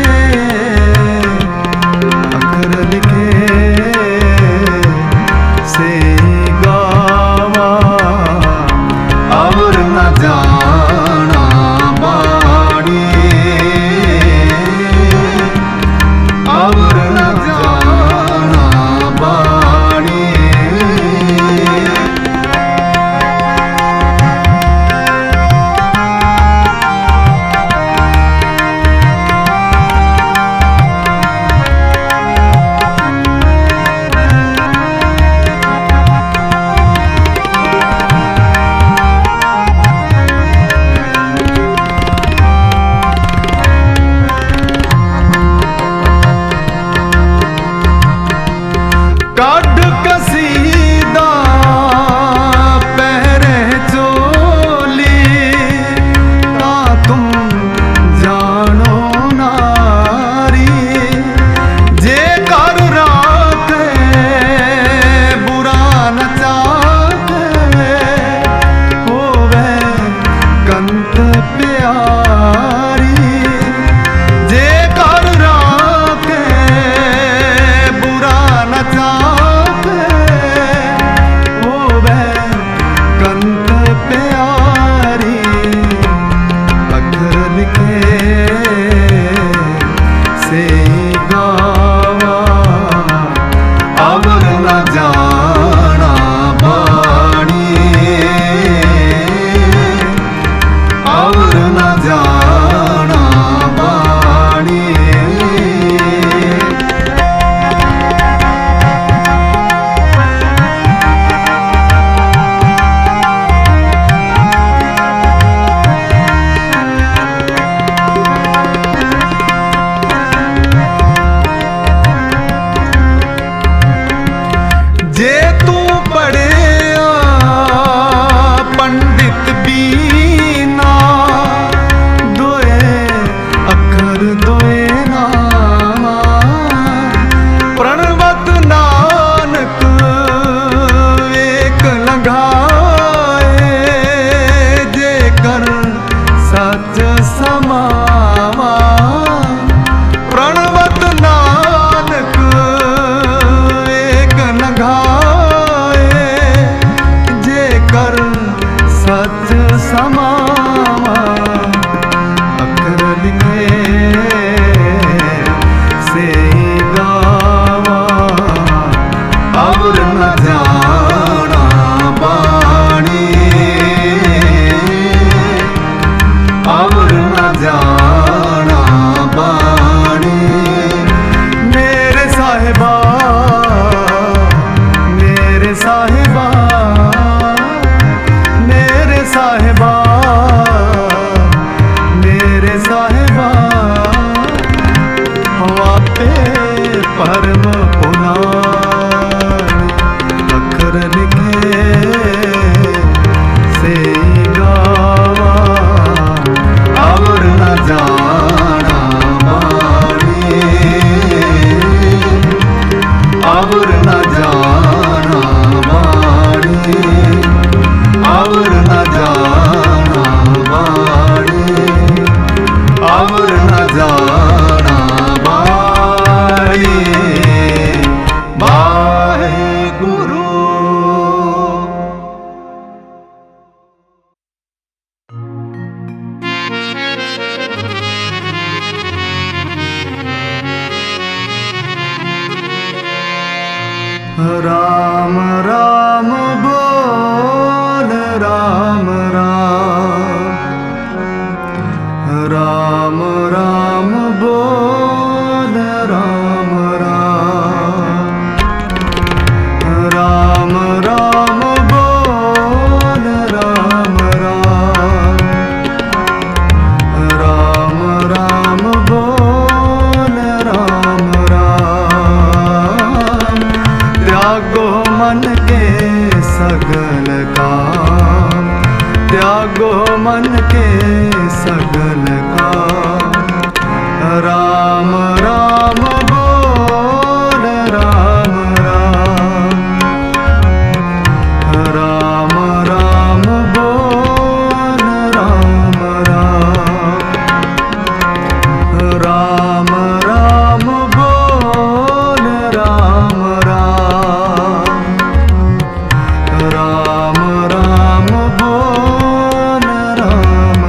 Speaker 1: प्राणा वाली वाहेगुरु। राम राम बोल राम राम, राम राम बोल राम राम, राम राम बोल राम राम, राम राम बोल राम राम। त्यागो मन के सगल काम, त्यागो मन के सगल काम, राम राम बोल राम राम, राम राम बोल राम राम, राम राम बोल राम राम, राम राम बोल राम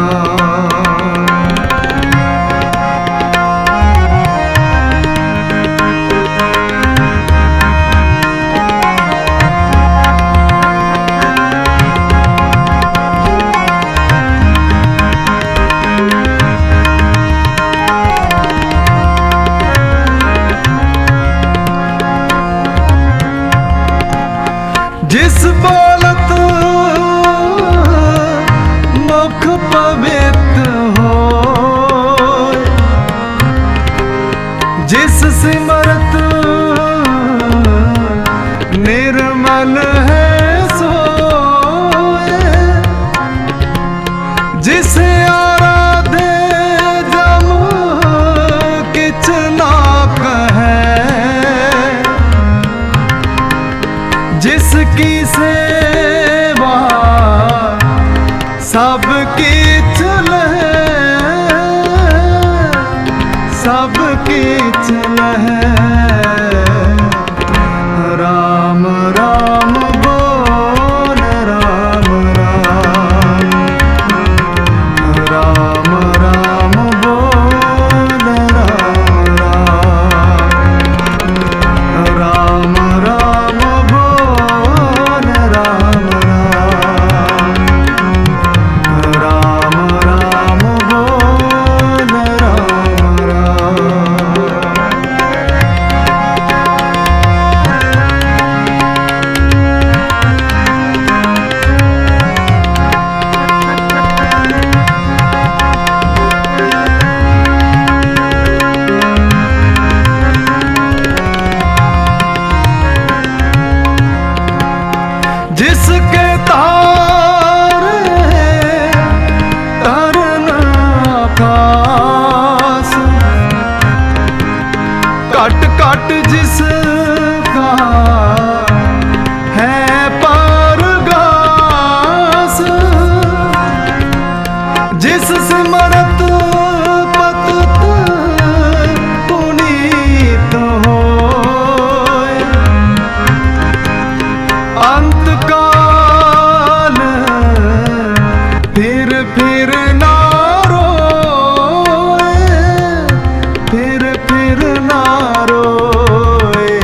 Speaker 1: जिस बोलत मुख पवित्र हो, जिस सिमरत निर्मल है सोए, जिसे आराधे जम किच ना कहे, जिसकी सेवा सबकी चल है, सबकी चल है, राम राम बोल राम राम, राम राम बोल राम राम, राम राम बोल राम राम, राम राम बोल राम जिसके तारे तरन आकाश, कट कट जिसका है परगास, जिस सिमरत पतत पुनीत होए, अंत काल फिर ना रोए, फिर ना रोए,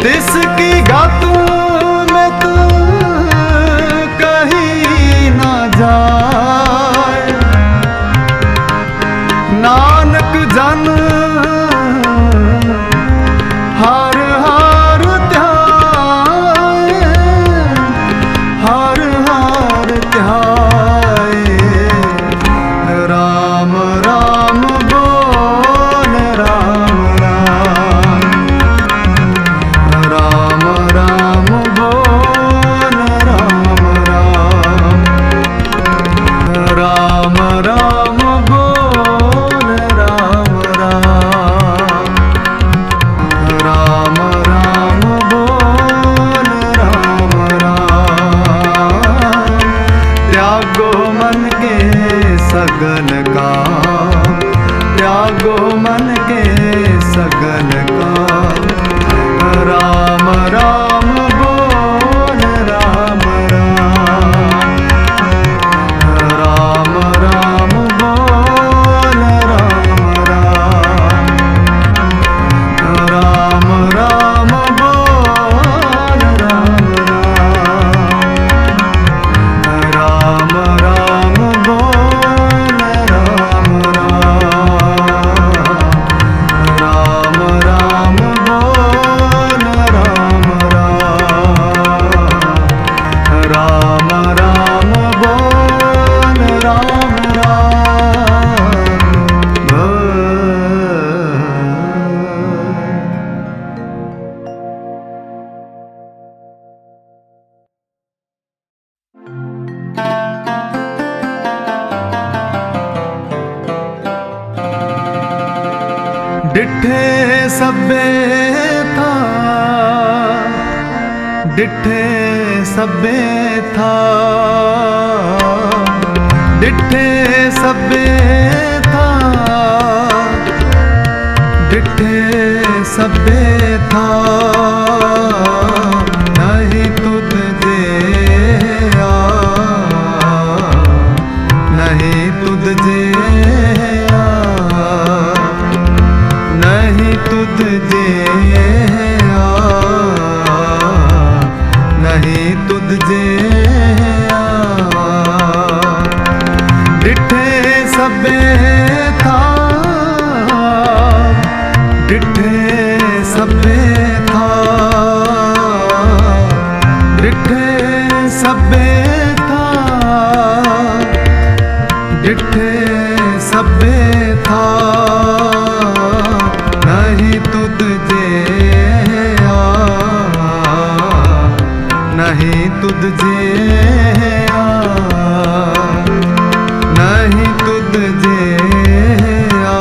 Speaker 1: तिसकी गत में तू कहीं ना जाए, नानक जन हर हर ध्याए, हर हर ध्याए। राम राम बोल राम राम, राम राम बोल राम राम, राम राम बोल राम राम, राम राम बोल राम राम। त्यागो मन के सगल काम, त्यागो मन के सगल काम। राम राम बोल राम राम, राम राम बोल राम राम, राम राम बोल राम राम, राम राम बोल राम राम, राम राम बोल राम राम, राम राम बोल राम डिठे सबे था, डिठे सबे था, डिठे सबे था, डिठे सबे था। नहीं तुझ जिया, नहीं तुझ जिया, नहीं तुझ जिया, नहीं तुझ जिया। डिठे सबे था, डिठे सबे था, डिठे सबे था, डिठे सबे था। नहीं तुझ जिया, नहीं तुझ जिया, नहीं तुझ जिया,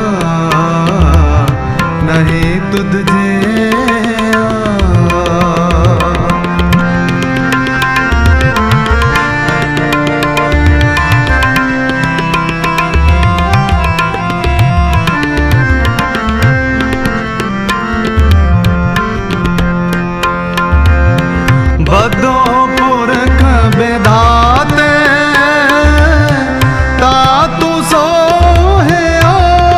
Speaker 1: नहीं तुझ जिया। बदो पुरख बेदाते ता तू सोहया,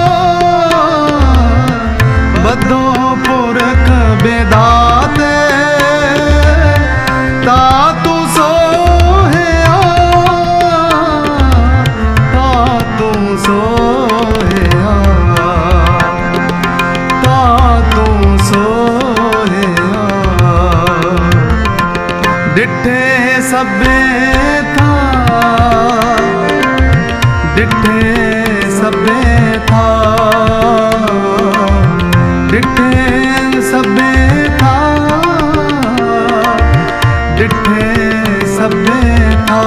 Speaker 1: बदो पुरख बेदाते ता तू सोहया, ता तू सोहया, ता तू सोहया। डिठे सबे था, डिठे सबे था, डिठे सबे था, डिठे सबे था।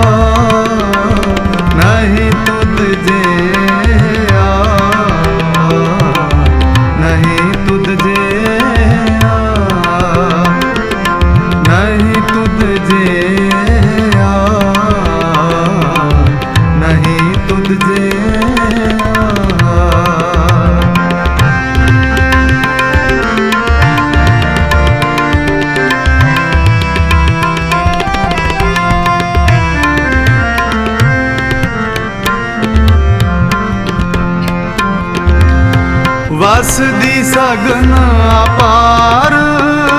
Speaker 1: नहीं तुझ जिया, नहीं तुझ जिया, नहीं तुझ जिया, नहीं तुझ जिया। वस दी सगन अपार,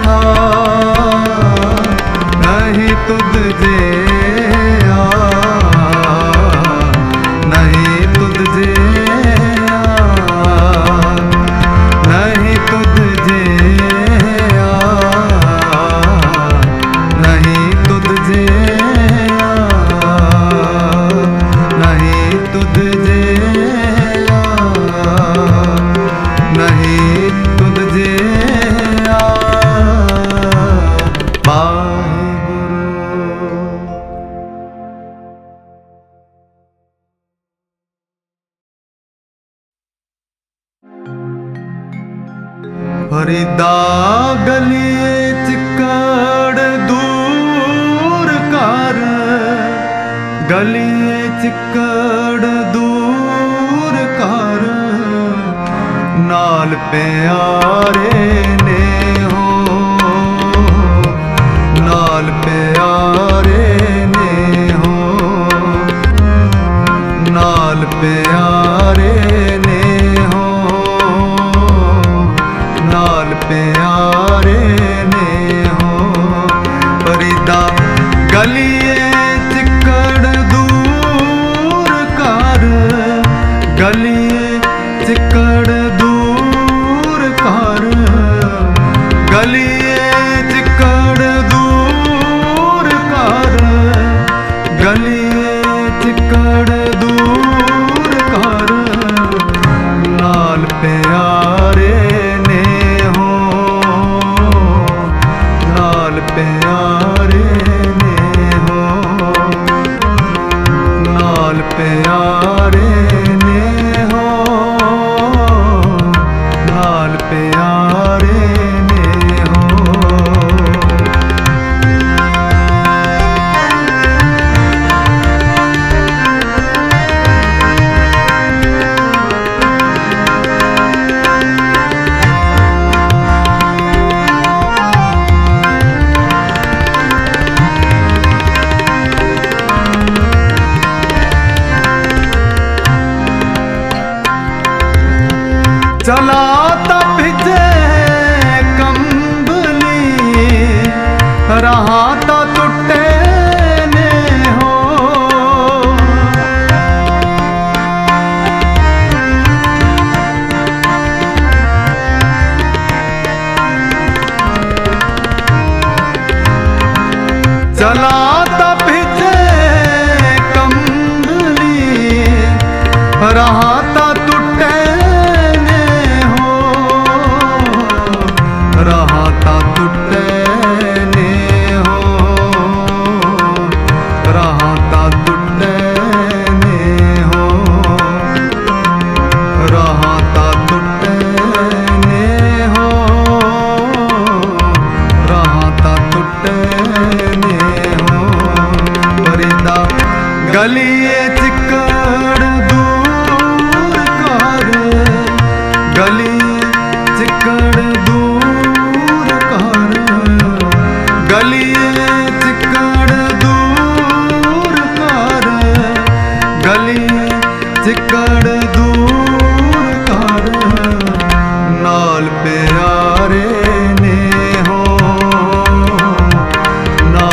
Speaker 1: नहीं तुझ जे नहीं तुझ जे नहीं तुझ जे नहीं तुझ जे नहीं तुझ जे नहीं तुझ जे फरीदा गलिए चिक्कड़ दूर कर गलिए चिक्कड़ दूर कर नाल प्यारे ने हो नाल प्यारे ने हो नाल प्यारे ने हो नाल प्यारे ने हो फरीदा गलिए चिक्कड़ दूर कर गलिए चिक्कड़ दूर कर गलिए चिक्कड़ दूर कर गलिए चिक्कड़ दूर कर नाल प्यारे ने हो नाल प्यारे ने हो नाल प्यारे ने हो नाल प्यारे ने हो चला भिजे कंबली रहा तो टूटे ने हो चला भिजे कंबली रहा तो टूटे रहता टूटे ने हो रहता टूटे ने हो रहता टूटे ने हो रहता टूटे ने हो फरीदा गलिए चिक्कड़ दूर कर गलिए चिक्कड़ दूर कर गलिए चिक्कड़ दूर कर गलिए चिक्कड़ दूर कर नाल प्यारे ने हो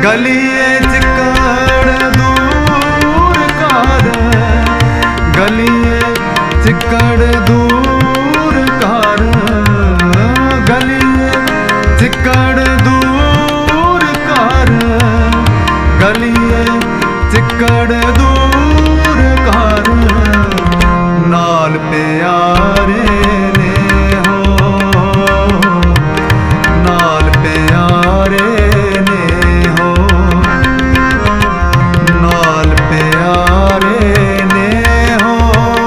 Speaker 1: गलिए चिक्कड़ दूर कर, गलिए चिक्कड़ दूर कर, गलिए चिक्कड़ दूर कर, गलिए चिक्कड़ दूर कर, नाल प्यारे ने हो, नाल प्यारे ने हो, नाल प्यारे ने हो,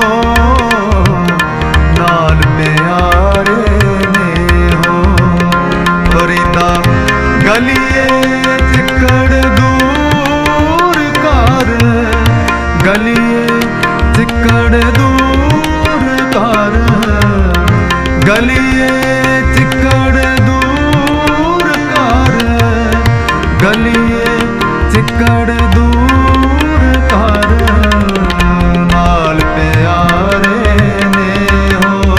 Speaker 1: नाल प्यारे ने हो। फरीदा गलिए चिक्कड़ दूर कर, गलिए चिक्कड़ दूर कर, गलिए चिक्कड़ दूर कर, गलिए चिक्कड़ दूर कर, नाल प्यारे ने हो,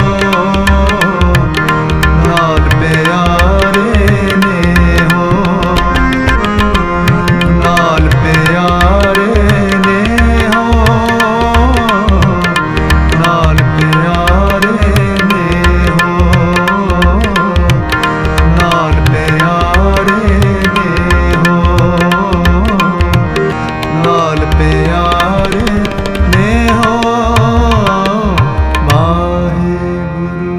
Speaker 1: नाल प्यारे ने हो, नाल प्यारे ने हो, नाल प्यारे ने हो, नाल प्यारे ने हो, नाल प्यारे ने हो। वाहिगुरू।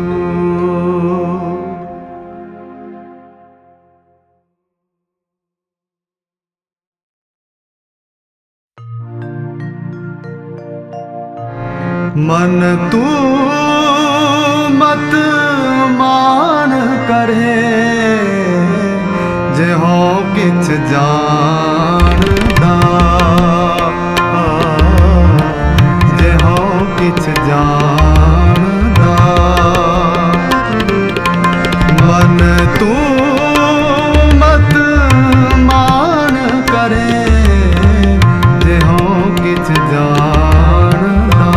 Speaker 1: मन तू मत मान करे, जे हो किछ जानदा, जे हो किछ जानदा, मन तू मत मान करे, जे हो किछ जानदा,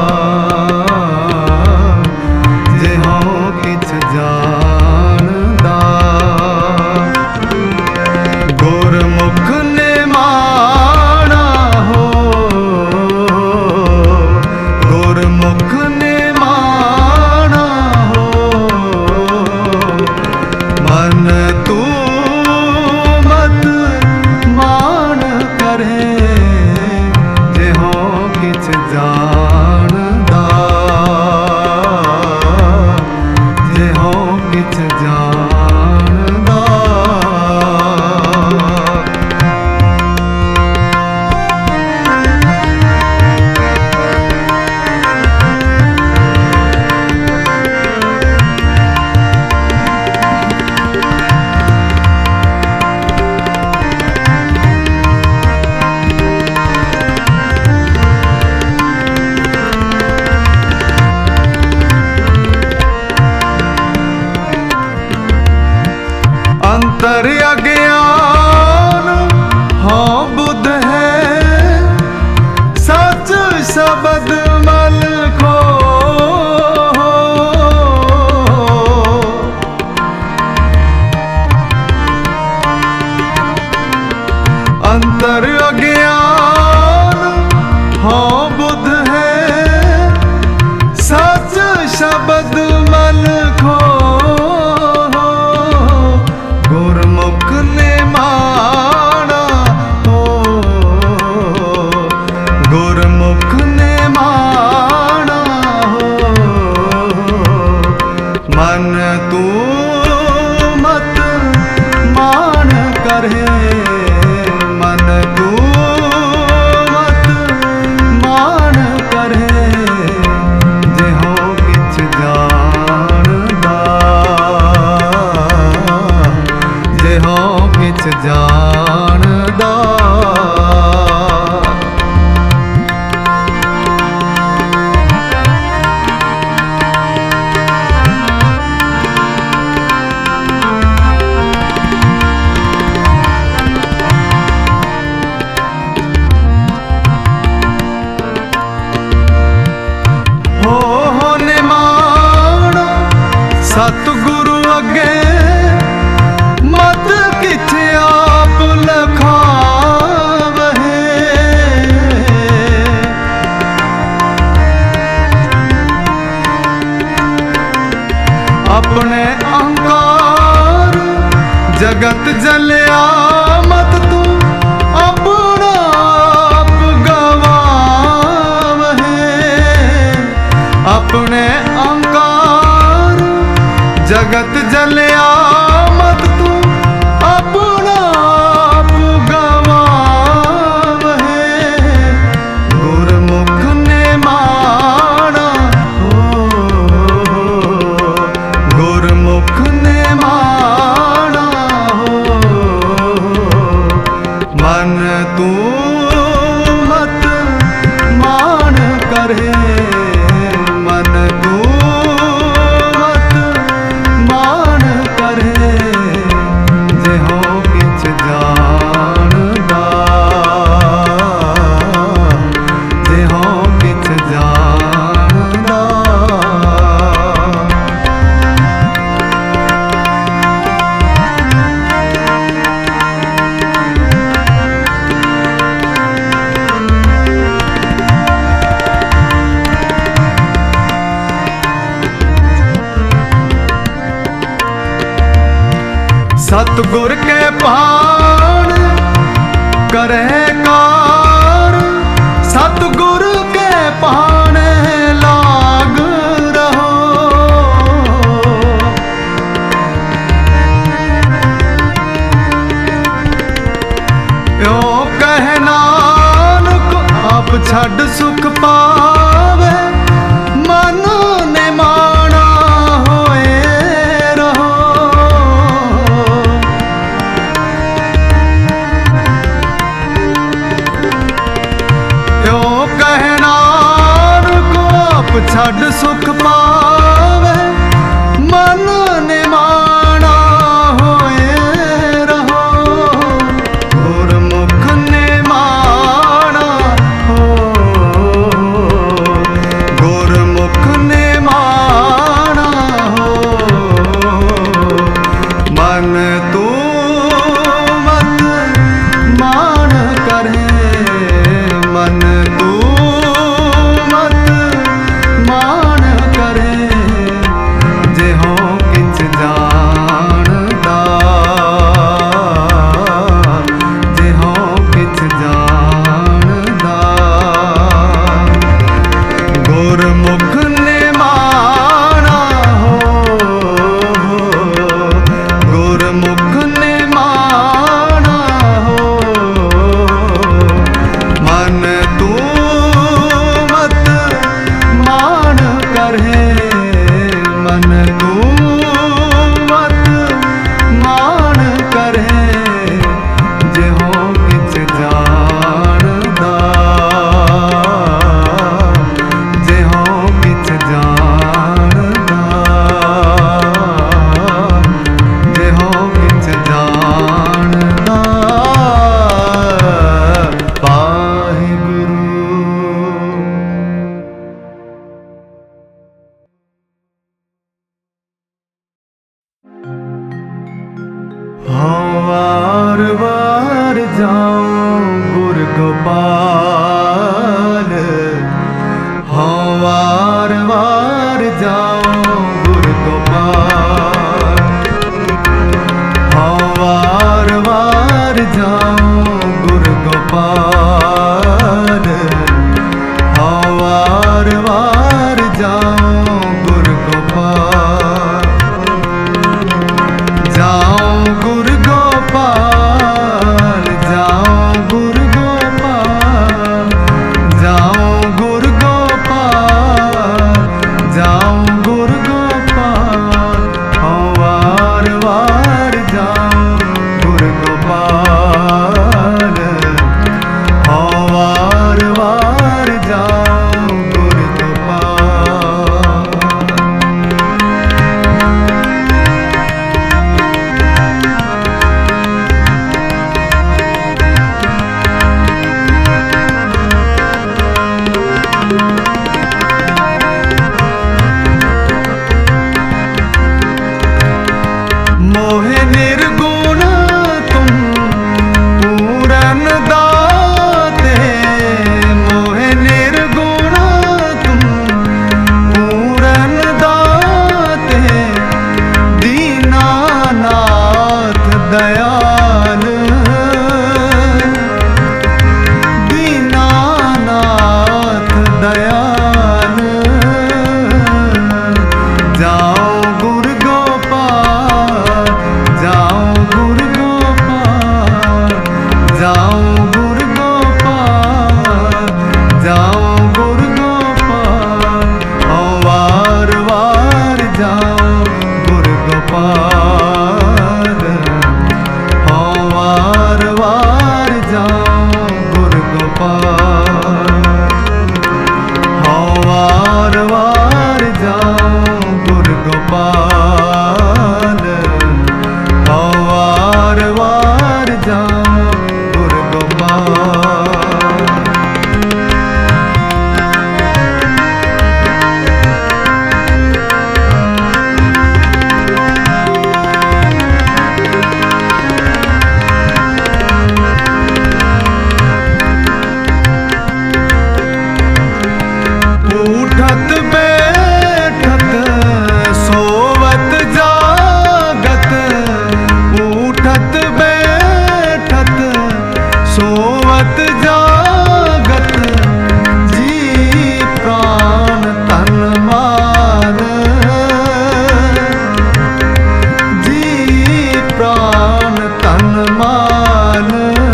Speaker 1: जे हो किछ जानदा, गुरमुख ने माना हो, गुरमुख ने माना हो, मन तू मत मान करे, जे हो किछ जानदा, जे हो किछ जानदा। अंतर अज्ञान हो बुध है, सच शब्द मल खो, अंतर अज्ञान हो बुध है, सच शब्द मल खो, गुरमुख ने माना हो, गुरमुख ने माना हो, मन तू मत मान करे, मन तू मत मान करे, जे हो किछ जानदा, जे हो किछ जानदा। मन तू मत मान करे, मन तू मत मान करे, जे हो किछ जानदा, जे हो किछ जानदा। सतगुर के भाण करे कार, सतगुर के भाण लाग रहो। यो कह नानक आप छड़ सुख पावे, मन ने माना होए रहो। छड़ सुख पावे, मन निमाना होए रहो। गुरमुख निमाना हो, गुरमुख निमाना हो। मन तू मत मान करे, मन तू मान कर जगत जागत जी प्राण तन मान, जी प्राण तन मान।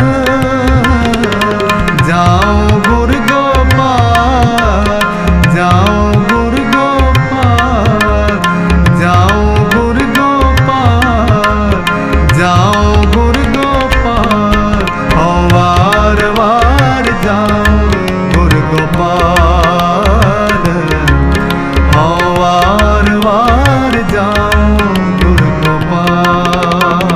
Speaker 1: जाऊं गुर गोपाल, जाऊं गुर गोपाल, जाऊं गुर गोपाल, जाऊं गुर गोपाल। ओ वार वार जाऊं गुर गोपाल, ओ वार वार जाऊं गुर गोपाल।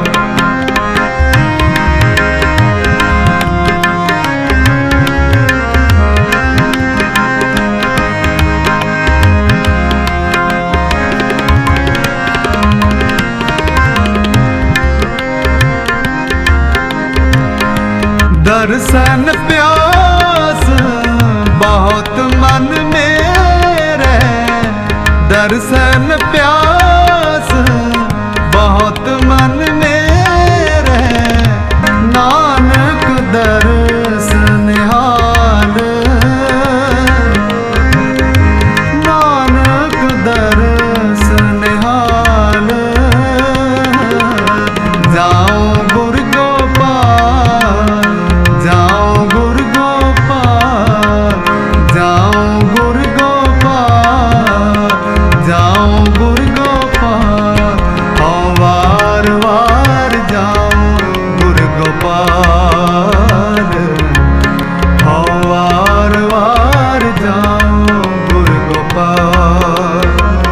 Speaker 1: दर्शन प्यास बहुत मन मेरे, दर्शन प्यास बहुत मन मेरे। नानक दर्श निहाल, नानक दर्श निहाल। जाऊं गुर गोपाल, जाऊं गुर गोपाल, जाऊं गुर गोपाल, जाऊं गुर गोपाल। ओ वार वार जाऊं गुर गोपाल, ओ वार वार जाऊं गुर गोपाल।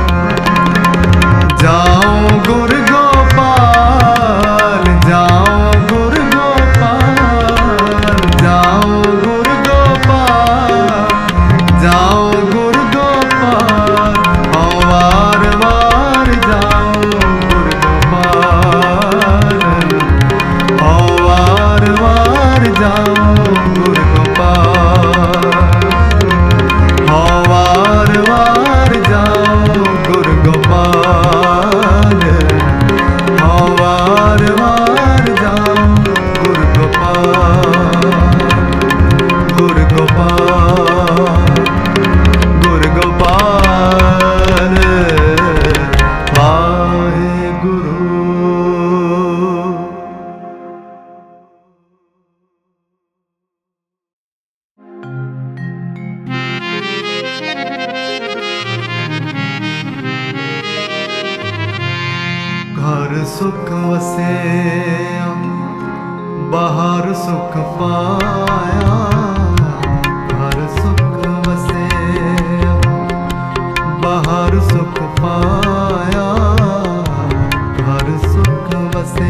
Speaker 1: जाऊं गुर गोपाल, जाऊं गुर गोपाल, जाऊं गुर गोपाल, जाऊं गुर गोपाल। ओ वार वार जाऊं गुर गोपाल, ओ वार वार जाऊं गुर गोपाल, ओ वार वार जाऊं गुर गोपाल, ओ वार वार जाऊं गुर गोपाल। गुर गोपाल, गुर गोपाल, वाहेगुरु। घर सुख वसे बाहर सुख पाया, घर सुख वसे बाहर सुख पाया, घर सुख वसे।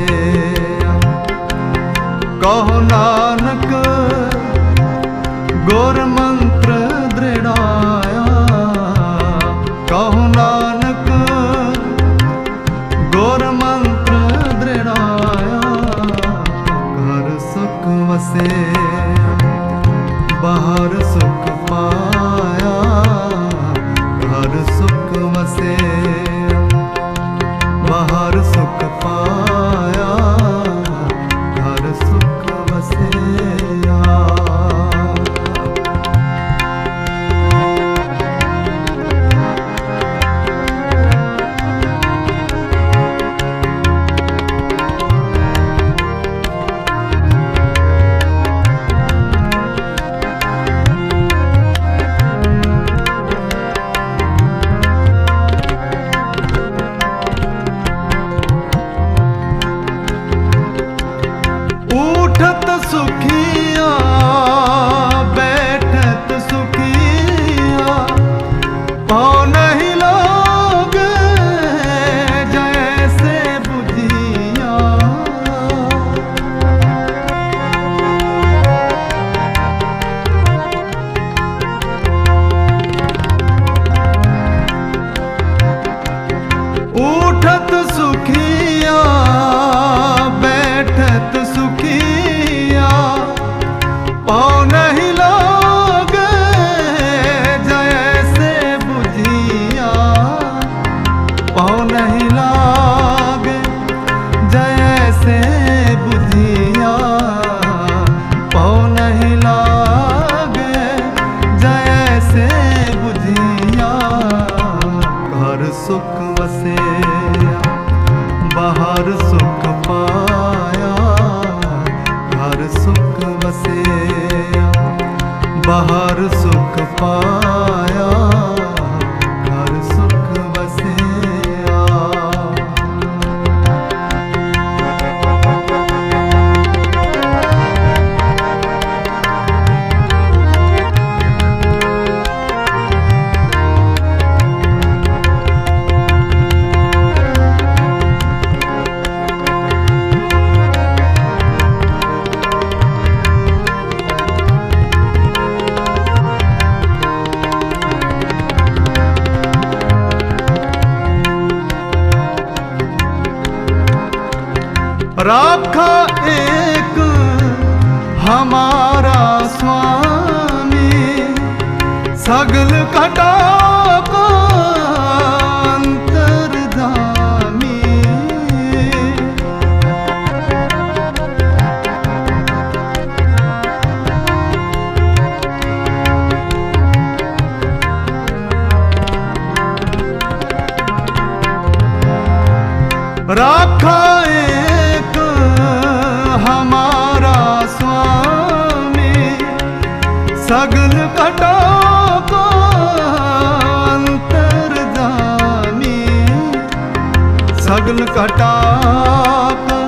Speaker 1: कहो नानक गुर मंत्र दृढ़ाया, कहो नानक गुर मंत्र दृढ़ाया। घर सुख वसे बाहर सुख पाया, घर सुख वसे बाहर सुख पाया, घर सुख वसे। उठत सुखिया बैठत सुखिया, पाँव नहीं लोग जैसे बुझिया। उठत सुखिया बैठत सुखिया, सुख वसेया, बाहर सुख पाया, घर सुख वसेया। राखा एक हमारा स्वामी, सगल घटा को अंतर्धामी। राखा हमारा स्वामी, सगल घटा को अंतर्धामी, सगल घटा को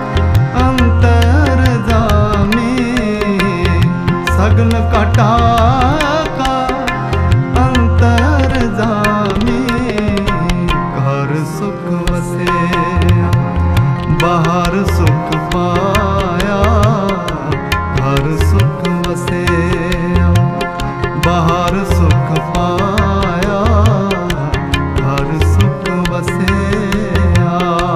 Speaker 1: अंतर्धामी, सगल घटा का अंतर्धामी। घर सुख वसेया, बाहर सुख पाया, घर सुख वसेया, बाहर सुख पाया, घर सुख वसेया।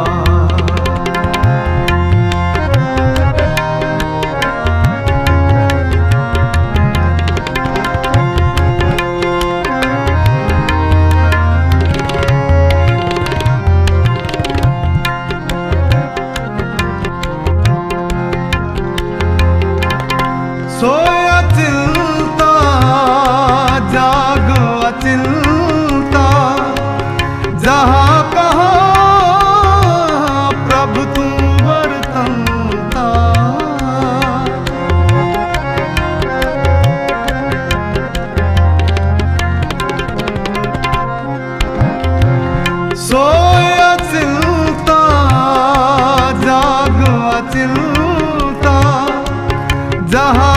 Speaker 1: सोया चिलता, जाग अचिलता, जहाँ कहाँ प्रभु तुम वर्तनता। सोया चिलता, जाग अचिलता, जहाँ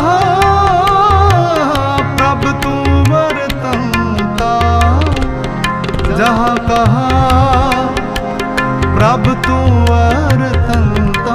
Speaker 1: प्रभु तू वर्तनता, जहाँ कहाँ प्रभु तू वर्तनता,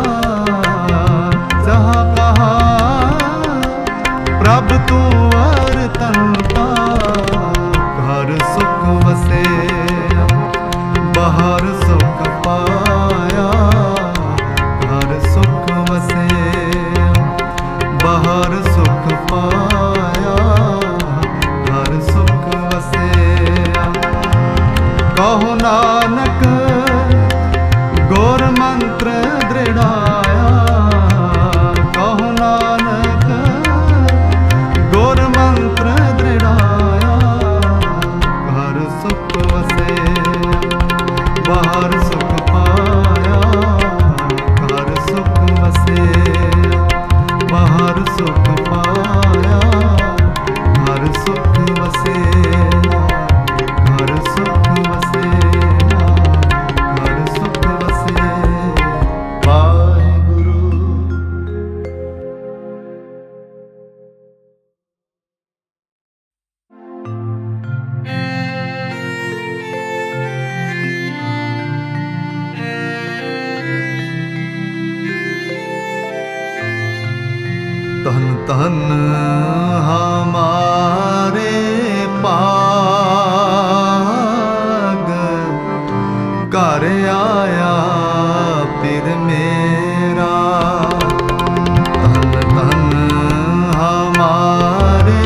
Speaker 1: जहाँ कहाँ प्रभु तू वर्तनता। घर सुख वसेया, बाहर सुख पाया, घर सुख वसेया, बाहर सुख पाया, घर सुख वसेया। कहो नानक गौर मंत्र दृढ़ाया, कहो नानक गौर मंत्र दृढ़ाया। घर सुख वसेया, बाहर सुख पाया, घर सुख वसेया, बाहर सुख पाया, घर सुख वसेया, घर सुख वसेया, घर सुख वसेया। वाहिगुरु। तन तन हमारे पाग, घर आया फिर मेरा। तन तन हमारे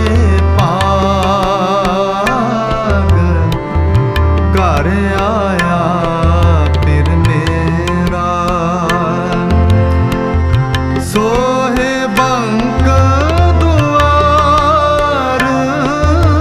Speaker 1: पाग, घर आया फिर मेरा। सोहे बंक द्वार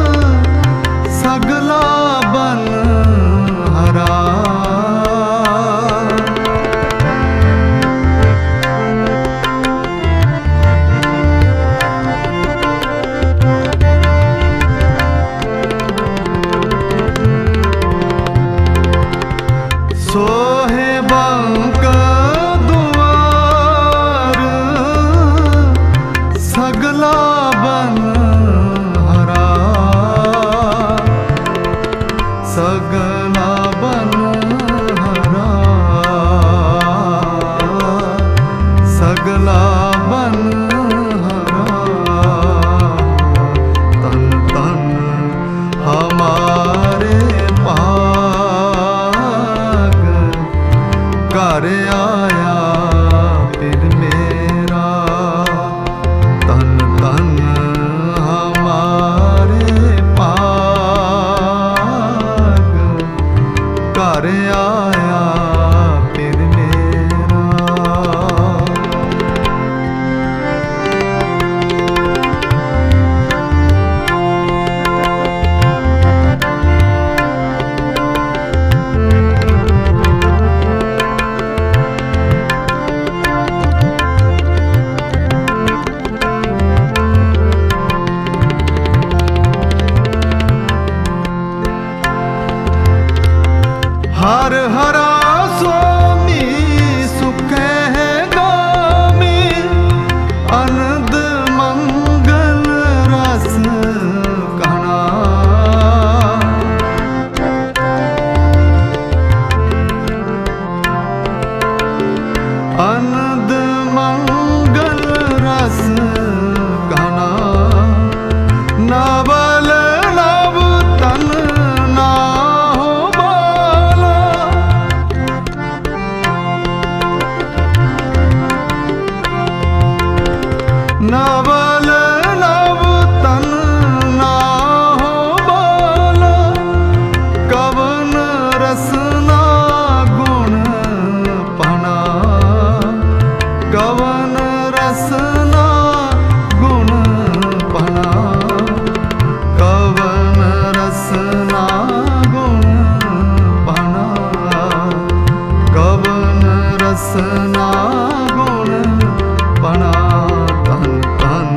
Speaker 1: अनंद मंगल रस कहना। अनंद मंगल रस कहना। नवल नव तन ना हो बाला। नवल नव तन ना हो बाला। कवन रसना गुण पना। कवन रसना गुण पना। कवन रसना गुण पना। कवन रसना गुण पना। तन तन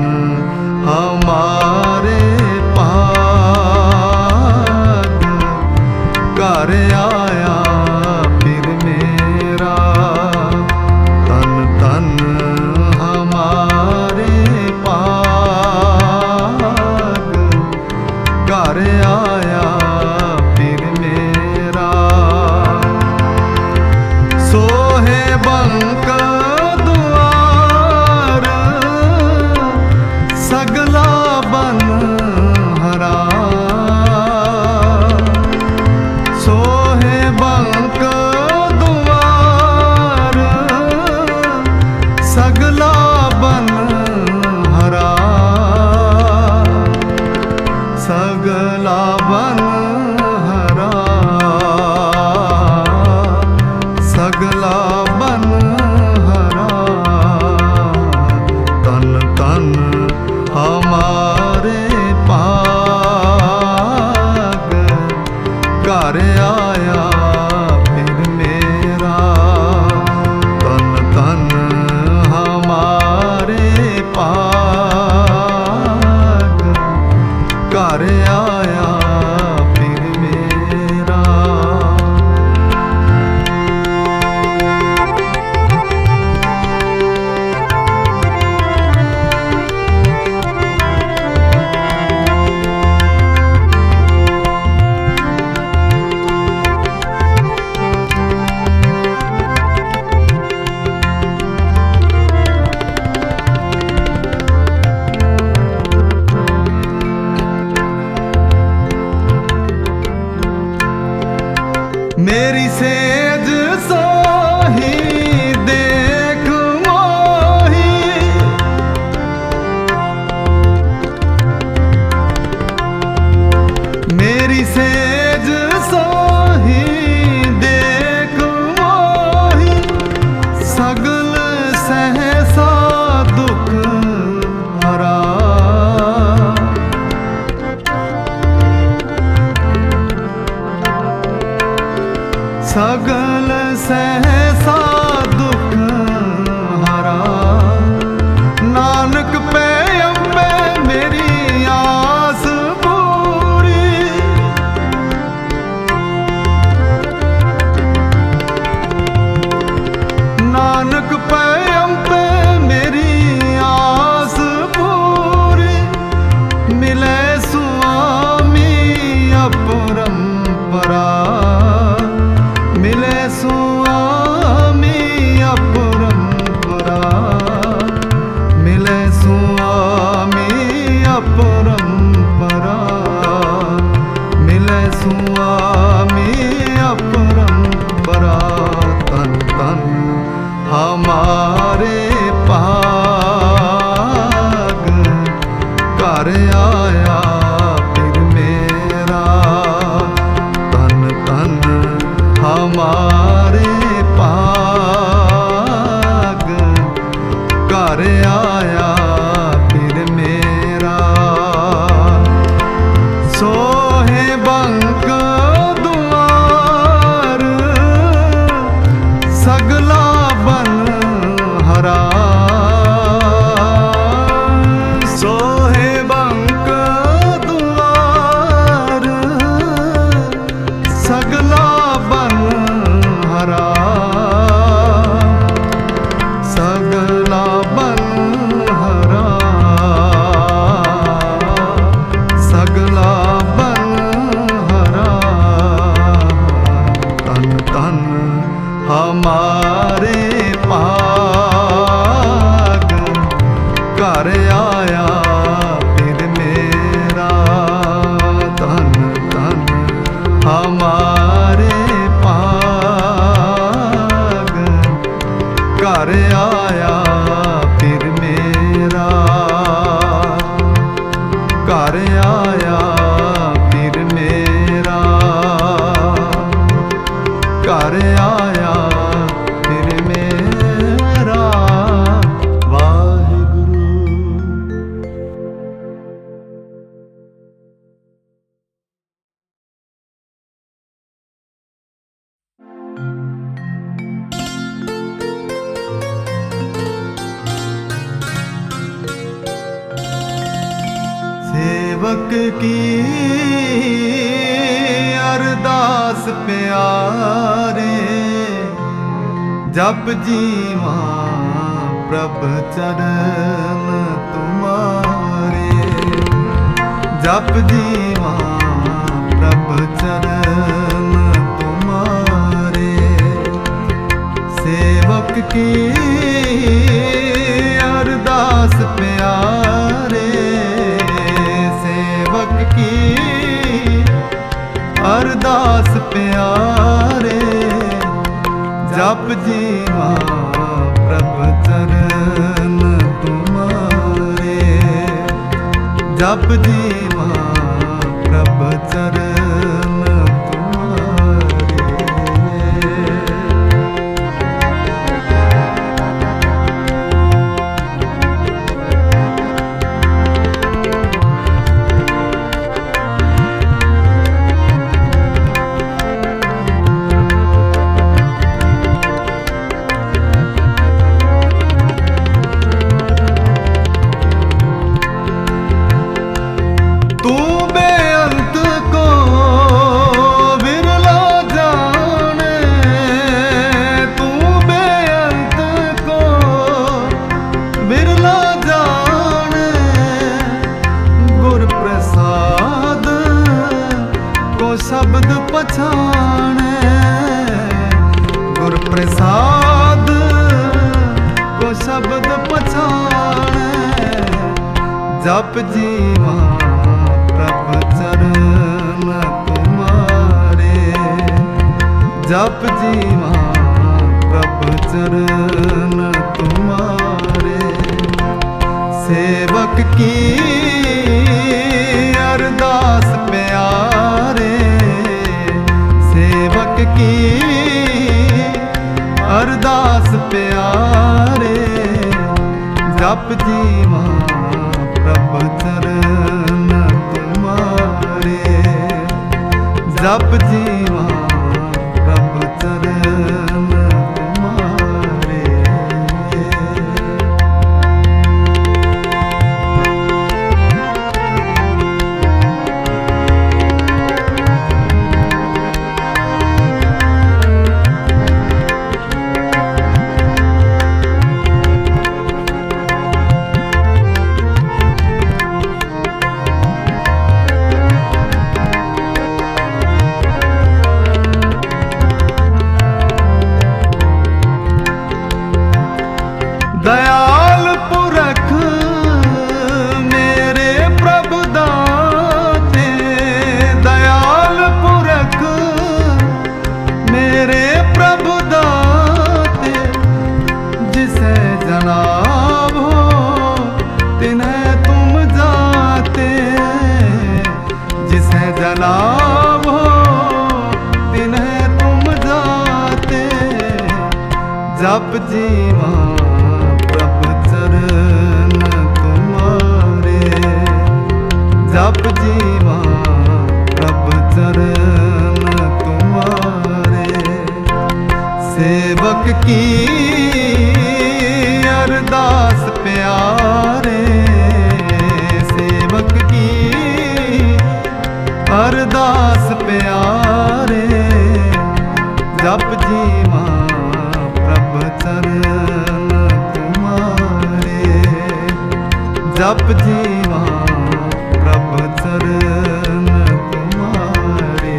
Speaker 1: घर आया फिर मेरा धन धन हमारे पागल। घर आया फिर मेरा, घर आया फिर मेरा, घर आया फिर मेरा। वाहिगुरु। सेवक की अरदास प्यारे, जप जीवा प्रभ चरण तुम्हारे। जप जीवा प्रभ चरण तुम्हारे। सेवक की अरदास प्यारे, सेवक की अरदास प्यारे। जप जीवा प्रभ चरण तुम्हारे। जप जीवा प्रभ चरण तुम्हारे। तू बेअंत को विरला जाने, तू बेअंत को विरला जाने। गुर प्रसाद को शब्द पछाने, गुर प्रसाद को शब्द पछाने। जप जीवा प्रभ चरण तुम्हारे। जप जीवा प्रभ चरण तुम्हारे। सेवक की अरदास प्यारे, सेवक की अरदास प्यारे। जप जीवा प्रभ चरण तुम्हारे। जप जीवा प्रभ चरण तुम्हारे। दयाल पुरख मेरे प्रभु दाते। दयाल पुरख मेरे प्रभु दाते। जिसे जनाब हो तिन्हें तुम जाते। जिसे जनाब हो तिन्हें तुम जाते। जप जीवा प्रभ चरण तुम्हारे। जप जीवा प्रभ चरण तुम्हारे। सेवक की अरदास प्यारे, सेवक की अरदास प्यारे। जप जीवा प्रभ चरण तुम्हारे। जप जीवा प्रभ चरण तुम्हारे।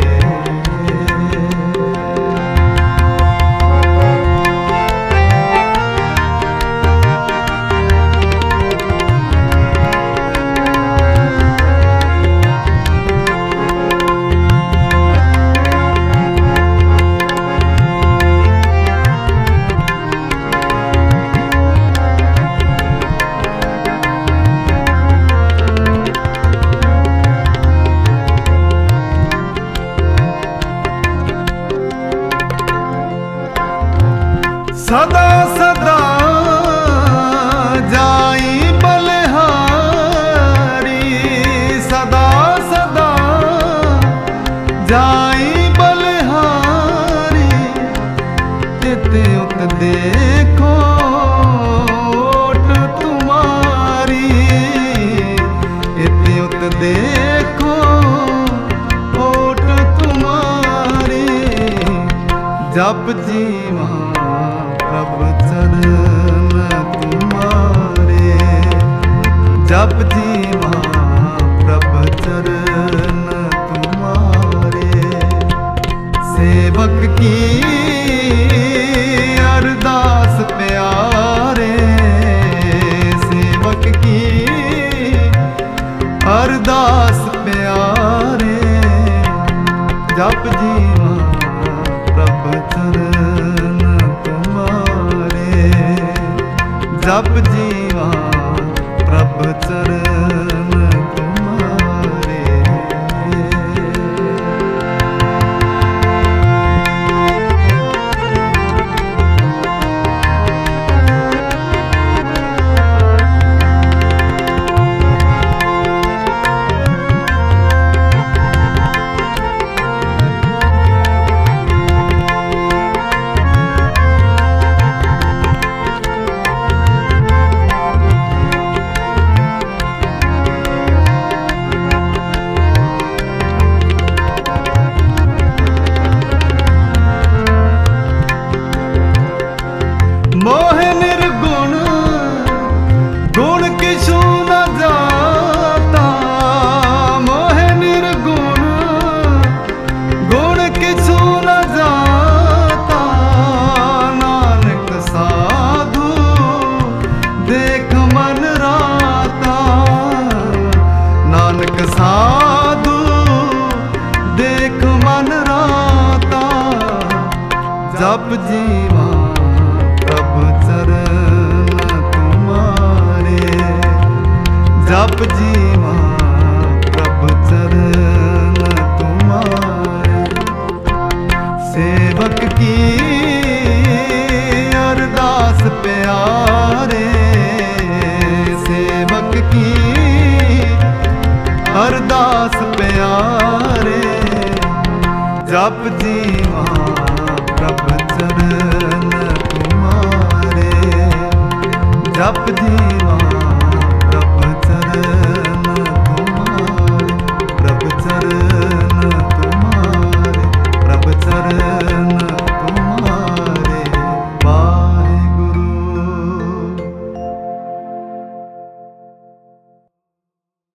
Speaker 1: जप जीवा प्रभ चरण तुम्हारे। सेवक की अरदास प्यारे, सेवक की अरदास प्यारे। जप जीवा प्रभ चरण तुम्हारे, जप जीवा प्रभ चरण तुम्हारे। मोह निर्गुण गुण किछु न जाता, मोह निर्गुण गुण किछु न जाता। नानक साधु देख मन राता, नानक साधु देख मन राता। जप जीवा प्रभ चरण तुम्हारे, जप जीवा प्रभ चरण तुम्हारे। सेवक की अरदास प्यारे, सेवक की अरदास प्यारे। जप